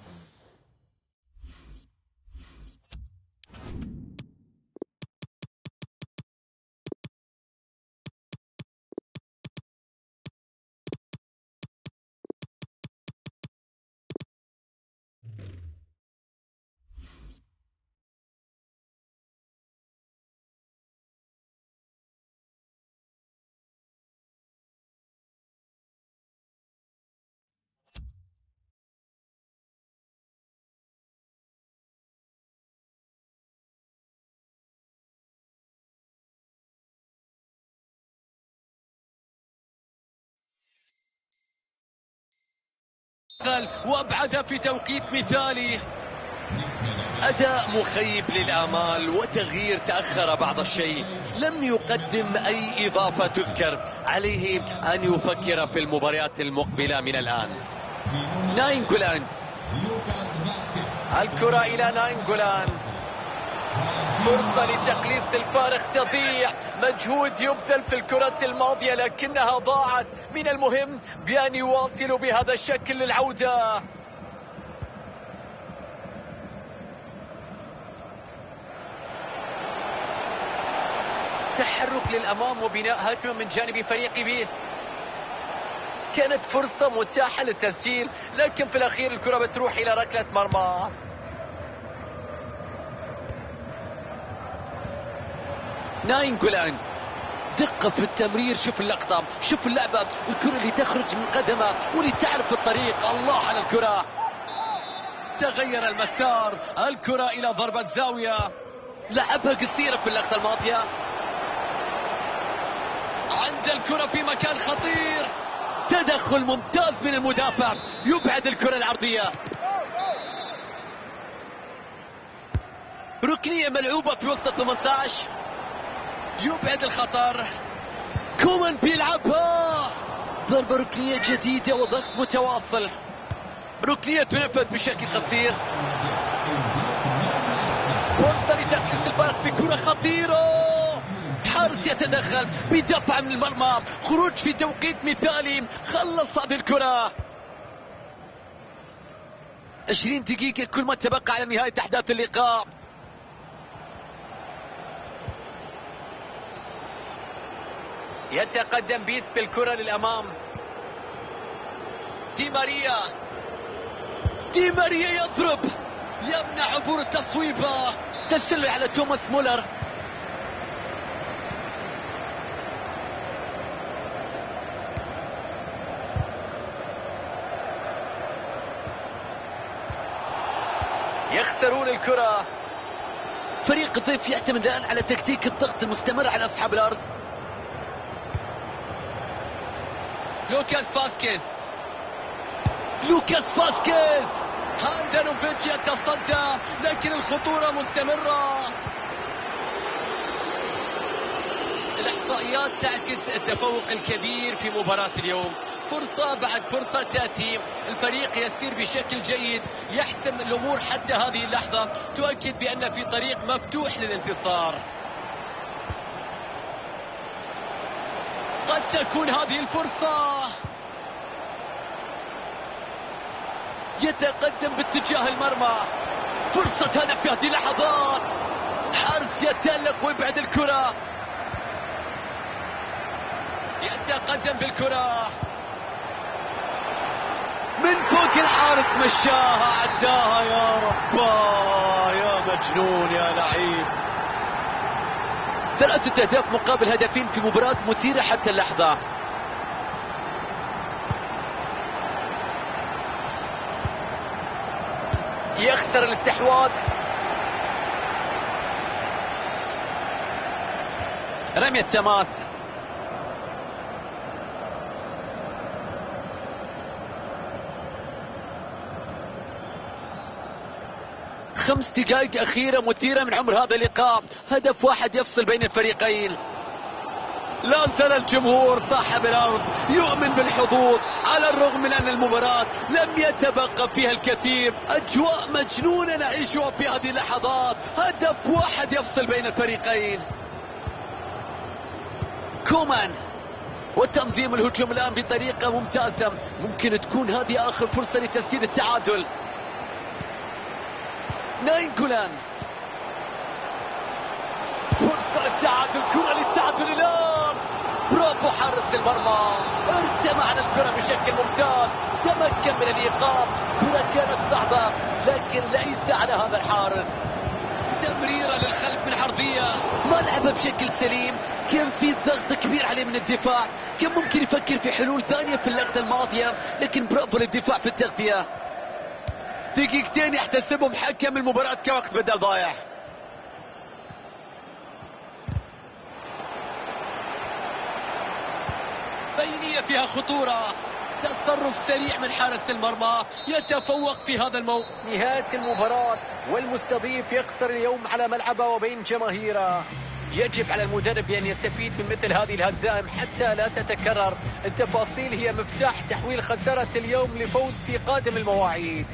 وابعدها في توقيت مثالي. أداء مخيب للآمال وتغيير تأخر بعض الشيء. لم يقدم أي إضافة تذكر. عليه أن يفكر في المباريات المقبلة من الآن. ناينغولان، الكرة إلى ناينغولان. فرصة لتقليص الفارق تضيع. مجهود يبذل في الكرة الماضية لكنها ضاعت. من المهم بأن يواصلوا بهذا الشكل للعودة. تحرك للأمام وبناء هجمة من جانب فريق بيست. كانت فرصة متاحة للتسجيل لكن في الأخير الكرة بتروح إلى ركلة مرمى. ناينغولان، دقة في التمرير. شوف اللقطة، شوف اللعبة، الكرة اللي تخرج من قدمه واللي تعرف الطريق. الله على الكرة، تغير المسار. الكرة إلى ضربة زاوية. لعبها قصيرة في اللقطة الماضية. عند الكرة في مكان خطير. تدخل ممتاز من المدافع، يبعد الكرة العرضية. ركنية ملعوبة في وسط 18، يبعد الخطر. كومان بيلعبها. ضربة ركنية جديدة وضغط متواصل. ركنية تنفذ بشكل قصير. فرصة لتقليص الفارق بكرة خطيرة. حارس يتدخل بدفع من المرمى. خروج في توقيت مثالي. خلص هذه الكرة. 20 دقيقة كل ما تبقى على نهاية أحداث اللقاء. يتقدم بيست بالكرة للأمام. دي ماريا، دي ماريا يضرب، يمنع عبور التصويبة. تسلل على توماس مولر. يخسرون الكرة. فريق الضيف يعتمد الآن على تكتيك الضغط المستمر على أصحاب الأرض. لوكاس فاسكيز هاندانوفيتش يتصدى، لكن الخطورة مستمرة. الإحصائيات تعكس التفوق الكبير في مباراة اليوم، فرصة بعد فرصة تأتي، الفريق يسير بشكل جيد، يحسم الأمور حتى هذه اللحظة، تؤكد بأن في طريق مفتوح للانتصار. قد تكون هذه الفرصة، يتقدم باتجاه المرمى، فرصة هدف في هذه اللحظات، حارس يتألق ويبعد الكرة، يتقدم بالكرة من فوق الحارس، مشاها عداها، يا رباه يا مجنون يا لعيب. 3 أهداف مقابل هدفين في مباراة مثيرة حتى اللحظة. يخسر الاستحواذ، رمية تماس، خمس دقائق أخيرة مثيرة من عمر هذا اللقاء، هدف واحد يفصل بين الفريقين. لا زال الجمهور صاحب الأرض يؤمن بالحظوظ على الرغم من أن المباراة لم يتبقى فيها الكثير. أجواء مجنونة نعيشها في هذه اللحظات، هدف واحد يفصل بين الفريقين. كومان وتنظيم الهجوم الآن بطريقة ممتازة، ممكن تكون هذه آخر فرصة لتسجيل التعادل. ناينجولان، فرصة للتعادل، كرة للتعادل الآن، برافو حارس المرمى، ارتمى على الكرة بشكل ممتاز، تمكن من الإيقاف، كرة كانت صعبة لكن ليس على هذا الحارس. تمريرة للخلف من عرضية، ما لعبها بشكل سليم، كان في ضغط كبير عليه من الدفاع، كان ممكن يفكر في حلول ثانية في اللقطة الماضية، لكن برافو للدفاع في التغطية. دقيقتين يحتسبهم حكم المباراة كوقت بدل ضايع. بينية فيها خطورة، تصرف سريع من حارس المرمى، يتفوق في هذا الموقف. نهاية المباراة والمستضيف يخسر اليوم على ملعبه وبين جماهيره. يجب على المدرب أن يستفيد من مثل هذه الهزائم حتى لا تتكرر. التفاصيل هي مفتاح تحويل خسارة اليوم لفوز في قادم المواعيد.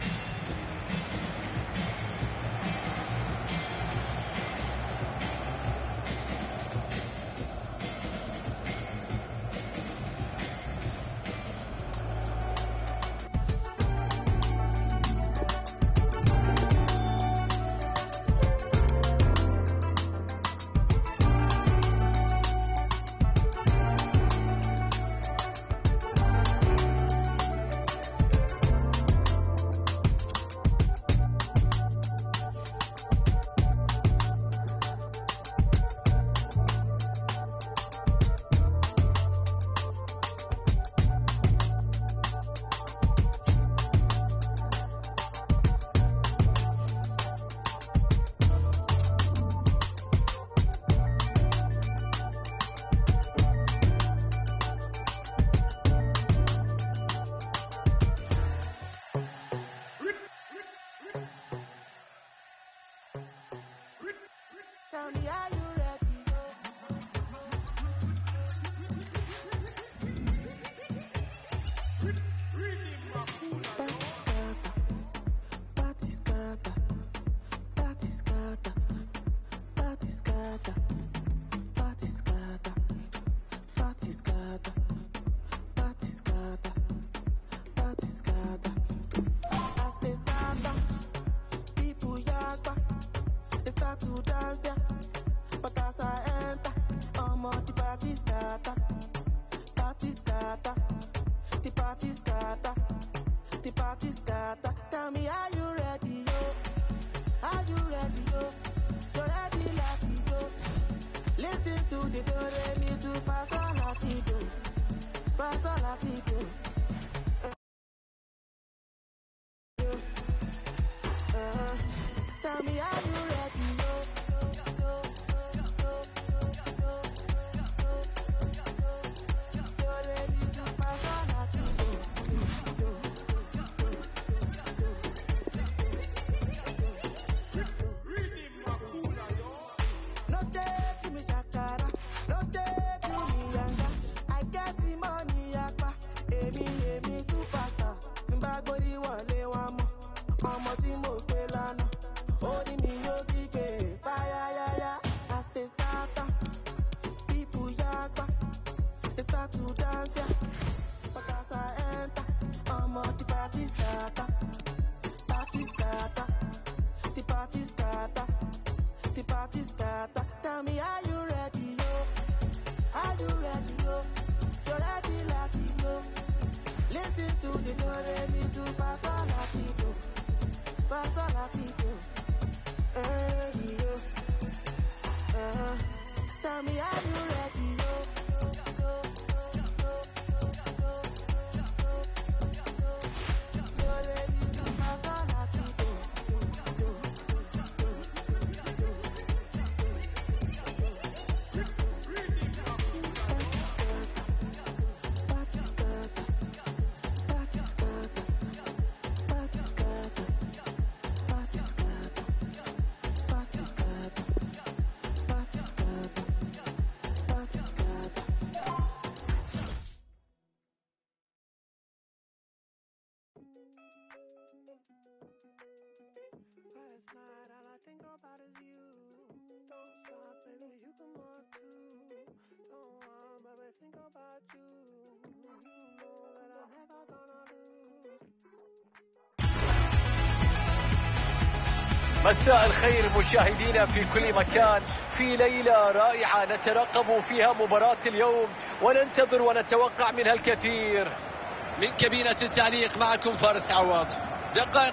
مساء الخير مشاهدينا في كل مكان، في ليلة رائعة نترقب فيها مباراة اليوم وننتظر ونتوقع منها الكثير. من كابينة التعليق معكم فارس عوض. دقائق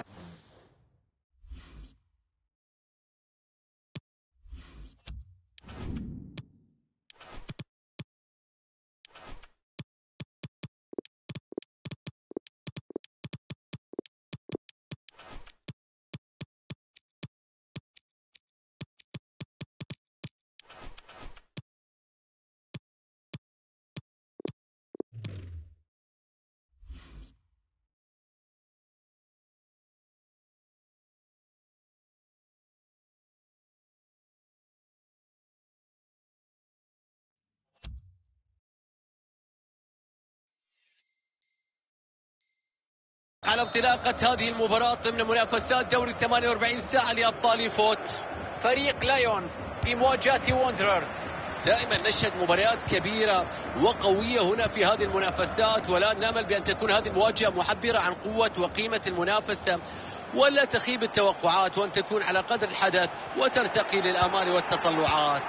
على انطلاقة هذه المباراة ضمن منافسات دوري 48 ساعة لأبطال فوت. فريق لايونز في مواجهة ووندررز. دائما نشهد مباريات كبيرة وقوية هنا في هذه المنافسات، ولا نأمل بأن تكون هذه المواجهة معبرة عن قوة وقيمة المنافسة، ولا تخيب التوقعات، وأن تكون على قدر الحدث وترتقي للآمال والتطلعات.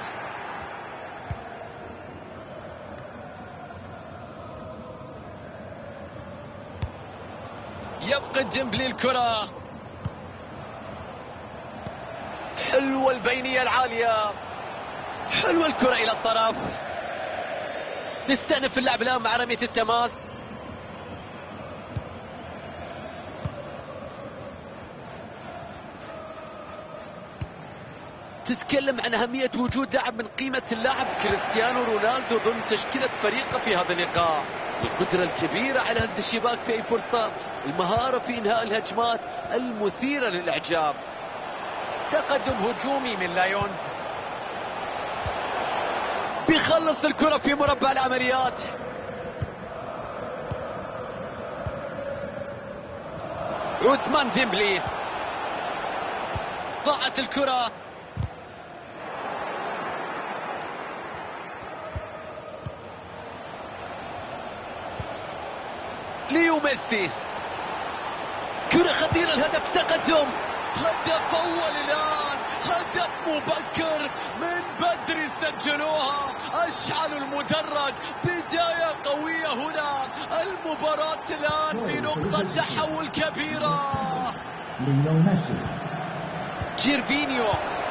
يبقى ديمبلي الكرة، حلوة البينية العالية، حلوة الكرة إلى الطرف. نستأنف اللعب الآن مع رمية التماس. تتكلم عن أهمية وجود لاعب من قيمة اللاعب كريستيانو رونالدو ضمن تشكيلة فريقه في هذا اللقاء. القدرة الكبيرة على هز الشباك في أي فرصة، المهارة في إنهاء الهجمات المثيرة للإعجاب. تقدم هجومي من لايونز، بيخلص الكرة في مربع العمليات. عثمان ديمبلي، ضاعت الكرة. ليو ميسي، كرة خطيرة، الهدف تقدم، هدف أول الآن، هدف مبكر من بدري سجلوها، أشعلوا المدرج، بداية قوية هنا. المباراة الآن في نقطة تحول كبيرة. ليو ميسي، جيرفينيو،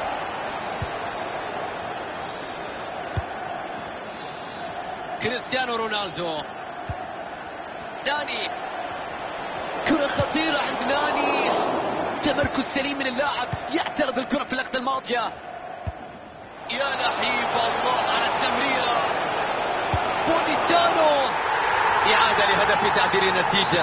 كريستيانو رونالدو، ناني، كرة خطيرة عند ناني، تمركز سليم من اللاعب، يعترض الكرة في اللقطة الماضية. يا لحيف الله على التمريرة. بونيتانو، إعادة لهدف تعديل النتيجة،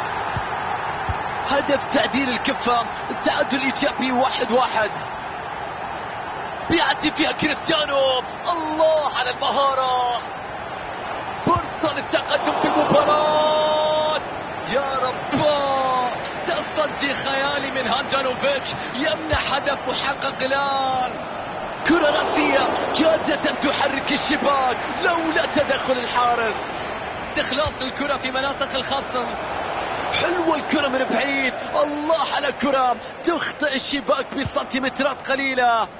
هدف تعديل الكفة، التعادل الإيجابي 1-1. بيعدي فيها كريستيانو، الله على المهارة، فرصة للتقدم في المباراة. يا رب، تصدي خيالي من هاندانوفيتش، يمنح هدف محقق الآن. كرة رأسية جادة تحرك الشباك لولا تدخل الحارس. استخلاص الكرة في مناطق الخصم، حلوة الكرة من بعيد، الله على كرة تخطئ الشباك بسنتيمترات قليلة.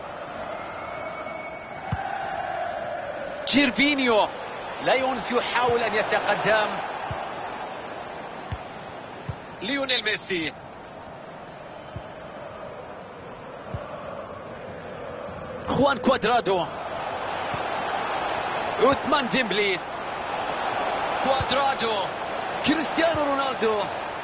جيرفينيو، لايونز يحاول أن يتقدم. ليونيل ميسي، خوان كوادرادو، عثمان ديمبلي، كوادرادو، كريستيانو رونالدو،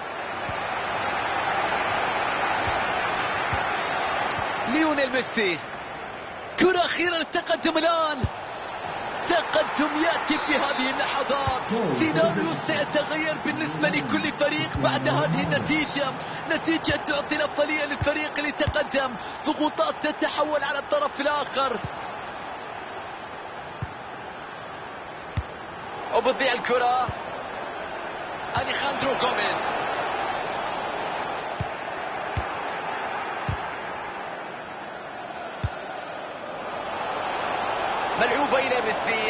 ليونيل ميسي، كرة أخيرة للتقدم الآن. تقدم يأتي في هذه اللحظات، سيناريو سيتغير بالنسبة لكل فريق بعد هذه النتيجة. نتيجة تعطي الأفضلية للفريق اللي تقدم، ضغوطات تتحول على الطرف الآخر. وبتضيع الكرة. أليخاندرو غوميز، تغذيه.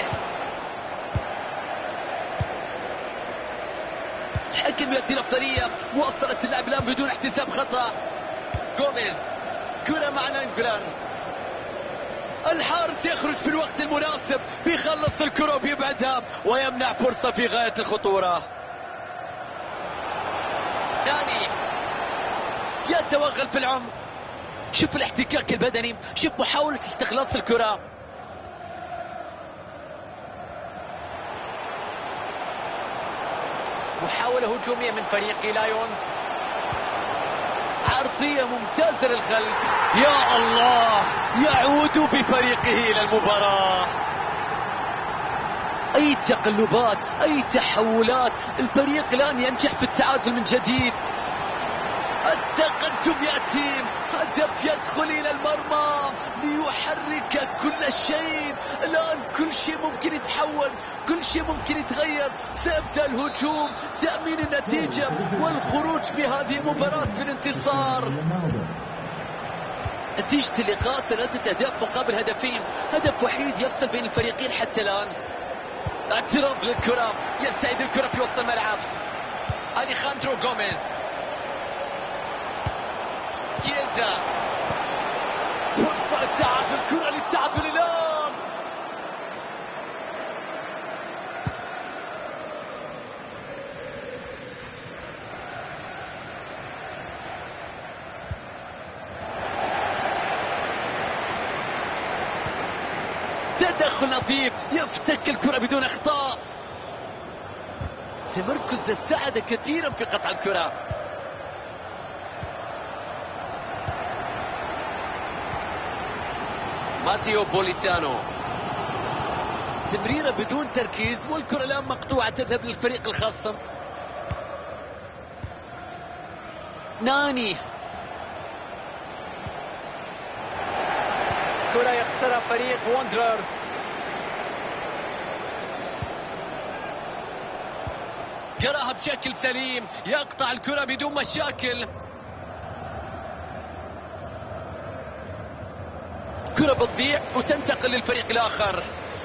الحكم يأتي الأفضلية، وصلت اللعب الآن بدون احتساب خطأ. غوميز، كرة مع نانجولان، الحارس يخرج في الوقت المناسب، بيخلص الكرة وبيبعدها ويمنع فرصة في غاية الخطورة. ناني يتوغل في العمق، شوف الاحتكاك البدني، شوف محاولة استخلاص الكرة. محاولة هجومية من فريق لايونز، عرضية ممتازة للخلف، يا الله، يعود بفريقه إلى المباراة. أي تقلبات، أي تحولات، الفريق الآن ينجح في التعادل من جديد. التقدم يأتي، هدف يدخل إلى المرمى ليحرك كل شيء. الآن كل شيء ممكن يتحول، كل شيء ممكن يتغير. سيبدأ الهجوم، تأمين النتيجة والخروج بهذه المباراة بالانتصار. نتيجة اللقاء 3 أهداف مقابل هدفين، هدف وحيد يفصل بين الفريقين حتى الآن. اعتراض للكرة، يستعيد الكرة في وسط الملعب. أليخاندرو غوميز، كيزا، فرصة للتعادل، كرة للتعادل الآن. تدخل لطيف، يفتك الكرة بدون أخطاء. تمركز ساعد كثيرا في قطع الكرة. ماتيو بوليتانو، تمريرة بدون تركيز، والكرة الآن مقطوعة تذهب للفريق الخصم. ناني، كرة يخسرها فريق وندررز. قراها بشكل سليم، يقطع الكرة بدون مشاكل. كرة بتضيع وتنتقل للفريق الآخر.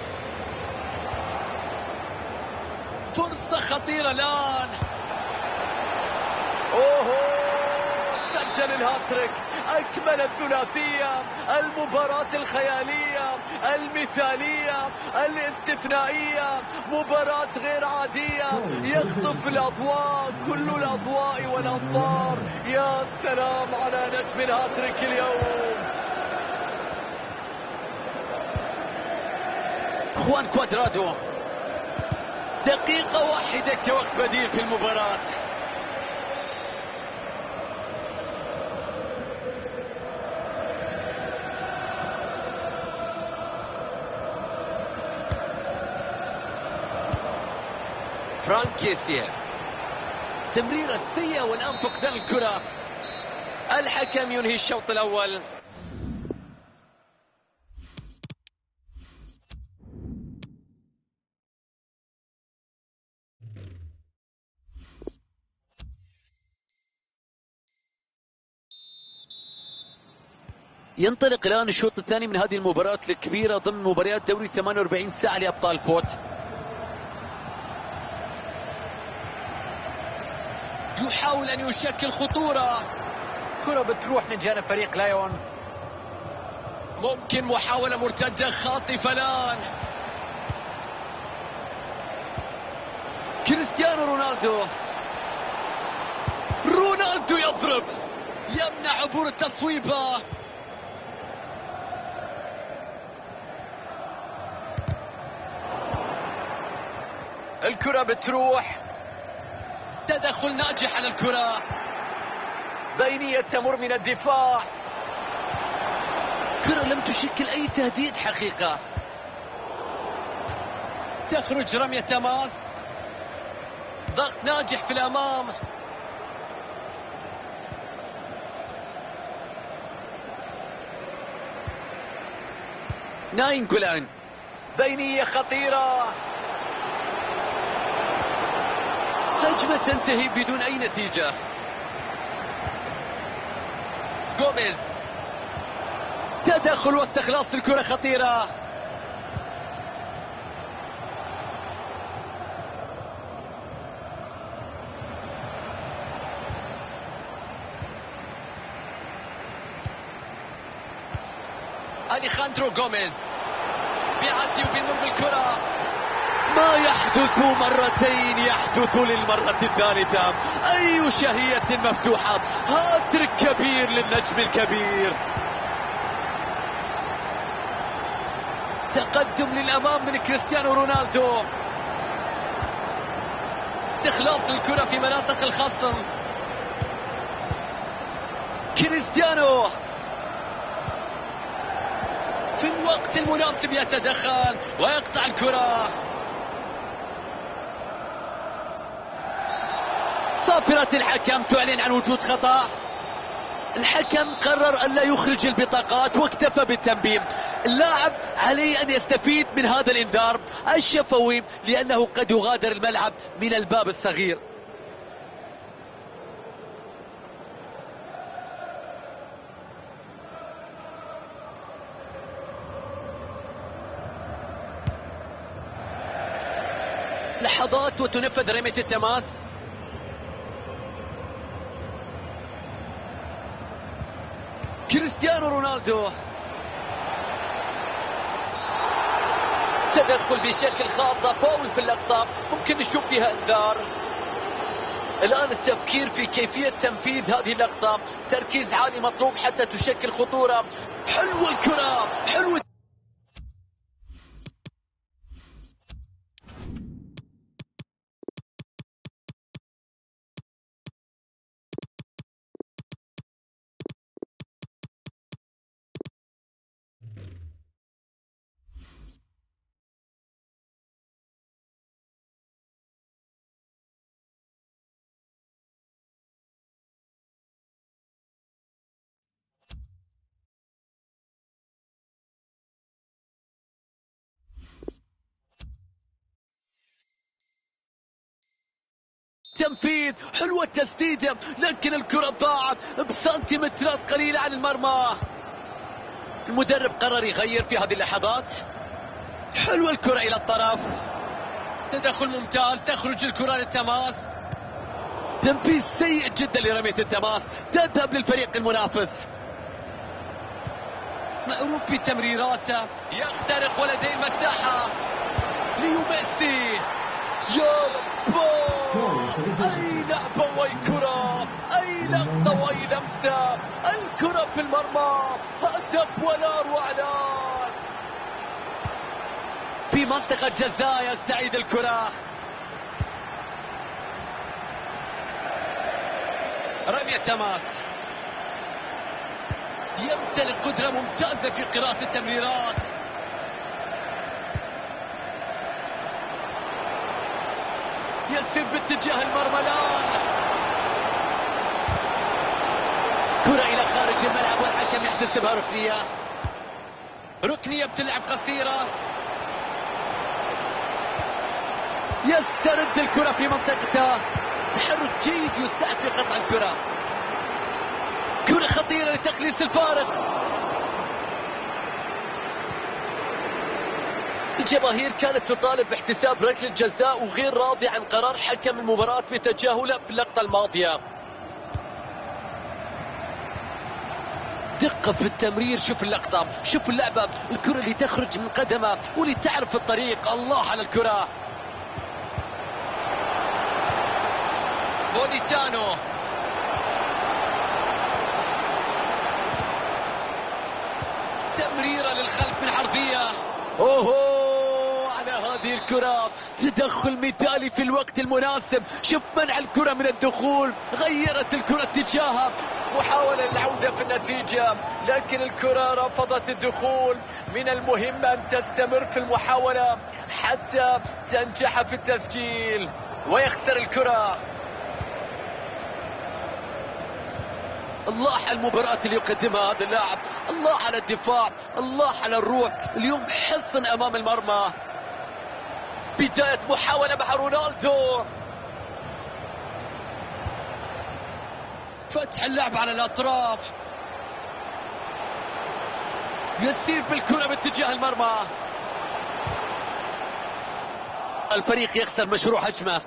فرصة خطيرة الآن. اوه، سجل الهاتريك، اكمل الثلاثية، المباراة الخيالية المثالية الاستثنائية، مباراة غير عادية، يخطف الاضواء، كل الاضواء والانظار. يا سلام على نجم الهاتريك اليوم. خوان كوادرادو، دقيقة واحدة كوقت بديل في المباراة. فرانك كيسيه، تمريرة سيئة والآن فقدان الكرة. الحكم ينهي الشوط الأول. ينطلق الآن الشوط الثاني من هذه المباراة الكبيرة ضمن مباريات دوري 48 ساعة لأبطال فوت. يحاول أن يشكل خطورة، كرة بتروح من جانب فريق لايونز. ممكن محاولة مرتدة خاطفة الآن. كريستيانو رونالدو، رونالدو يضرب، يمنع عبور التصويبة. الكرة بتروح، تدخل ناجح على الكرة، بينية تمر من الدفاع. كرة لم تشكل أي تهديد حقيقة. تخرج رمية تماس، ضغط ناجح في الأمام. ناينجولان، بينية خطيرة، هجمة تنتهي بدون أي نتيجة. غوميز، تدخل واستخلاص الكرة خطيرة. أليخاندرو غوميز بيعدي وبيمر بالكرة. ما يحدث مرتين يحدث للمرة الثالثة. أي شهية مفتوحة. هاتريك كبير للنجم الكبير. تقدم للأمام من كريستيانو رونالدو. استخلاص الكرة في مناطق الخصم. كريستيانو في الوقت المناسب يتدخل ويقطع الكرة. صافرة الحكم تعلن عن وجود خطأ. الحكم قرر ألا يخرج البطاقات واكتفى بالتنبيه. اللاعب عليه أن يستفيد من هذا الإنذار الشفوي لأنه قد يغادر الملعب من الباب الصغير. لحظات وتنفذ رمية التماس. كريستيانو رونالدو تدخل بشكل خاطئ، فاول في اللقطة ممكن نشوف فيها انذار. الآن التفكير في كيفية تنفيذ هذه اللقطة، تركيز عالي مطلوب حتى تشكل خطورة. حلوة الكرة، حلوة. تنفيذ، حلوة التسديدة، لكن الكرة ضاعت بسنتيمترات قليلة عن المرمى. المدرب قرر يغير في هذه اللحظات. حلوة الكرة إلى الطرف، تدخل ممتاز، تخرج الكرة للتماس. تنفيذ سيء جدا لرمية التماس، تذهب للفريق المنافس. معروف بتمريراته، يخترق ولديه المساحة. ليو ميسي، يا رب، أي لعبة وأي كرة، أي لقطة وأي لمسة. الكرة في المرمى، هدف ولا أروع. الآن في منطقة جزاء يستعيد الكرة. رمية تماس، يمتلك قدرة ممتازة في قراءة التمريرات. يسير باتجاه المرمى الآن. كرة إلى خارج الملعب والحكم يحتسبها ركنية. ركنية بتلعب قصيرة. يسترد الكرة في منطقته. تحرك جيد يساعد في قطع الكرة. كرة خطيرة لتقليص الفارق. الجماهير كانت تطالب باحتساب ركلة جزاء وغير راضي عن قرار حكم المباراة بتجاهله في اللقطة الماضية. دقة في التمرير، شوف اللقطة، شوف اللعبة، الكرة اللي تخرج من قدمه واللي تعرف الطريق. الله على الكرة. بوليتانو، تمريرة للخلف من عرضية. اوهو على هذه الكرة، تدخل مثالي في الوقت المناسب. شوف منع الكرة من الدخول، غيرت الكرة اتجاهها. محاولة للعودة في النتيجة لكن الكرة رفضت الدخول. من المهم أن تستمر في المحاولة حتى تنجح في التسجيل. ويخسر الكرة. الله على المباراة اللي يقدمها هذا اللاعب، الله على الدفاع، الله على الروح. اليوم حصن أمام المرمى. بداية محاولة مع رونالدو، فتح اللعب على الأطراف، يسير بالكرة باتجاه المرمى. الفريق يخسر مشروع هجمة.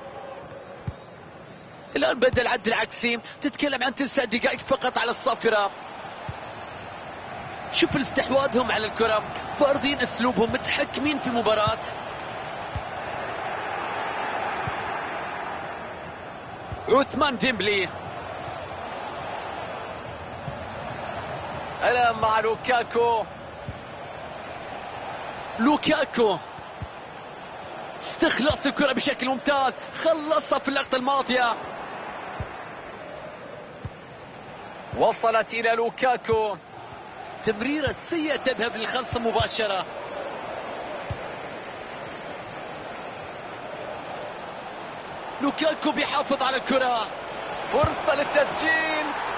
الآن بدأ العد العكسي، تتكلم عن 9 دقائق فقط على الصافرة. شوف استحواذهم على الكرة، فارضين اسلوبهم، متحكمين في المباراة. عثمان ديمبلي الآن مع لوكاكو. استخلاص الكرة بشكل ممتاز، خلصها في اللقطة الماضية. وصلت إلى لوكاكو. تمريرة سيئة تذهب للخلصة مباشرة. لوكاكو بيحافظ على الكرة، فرصة للتسجيل.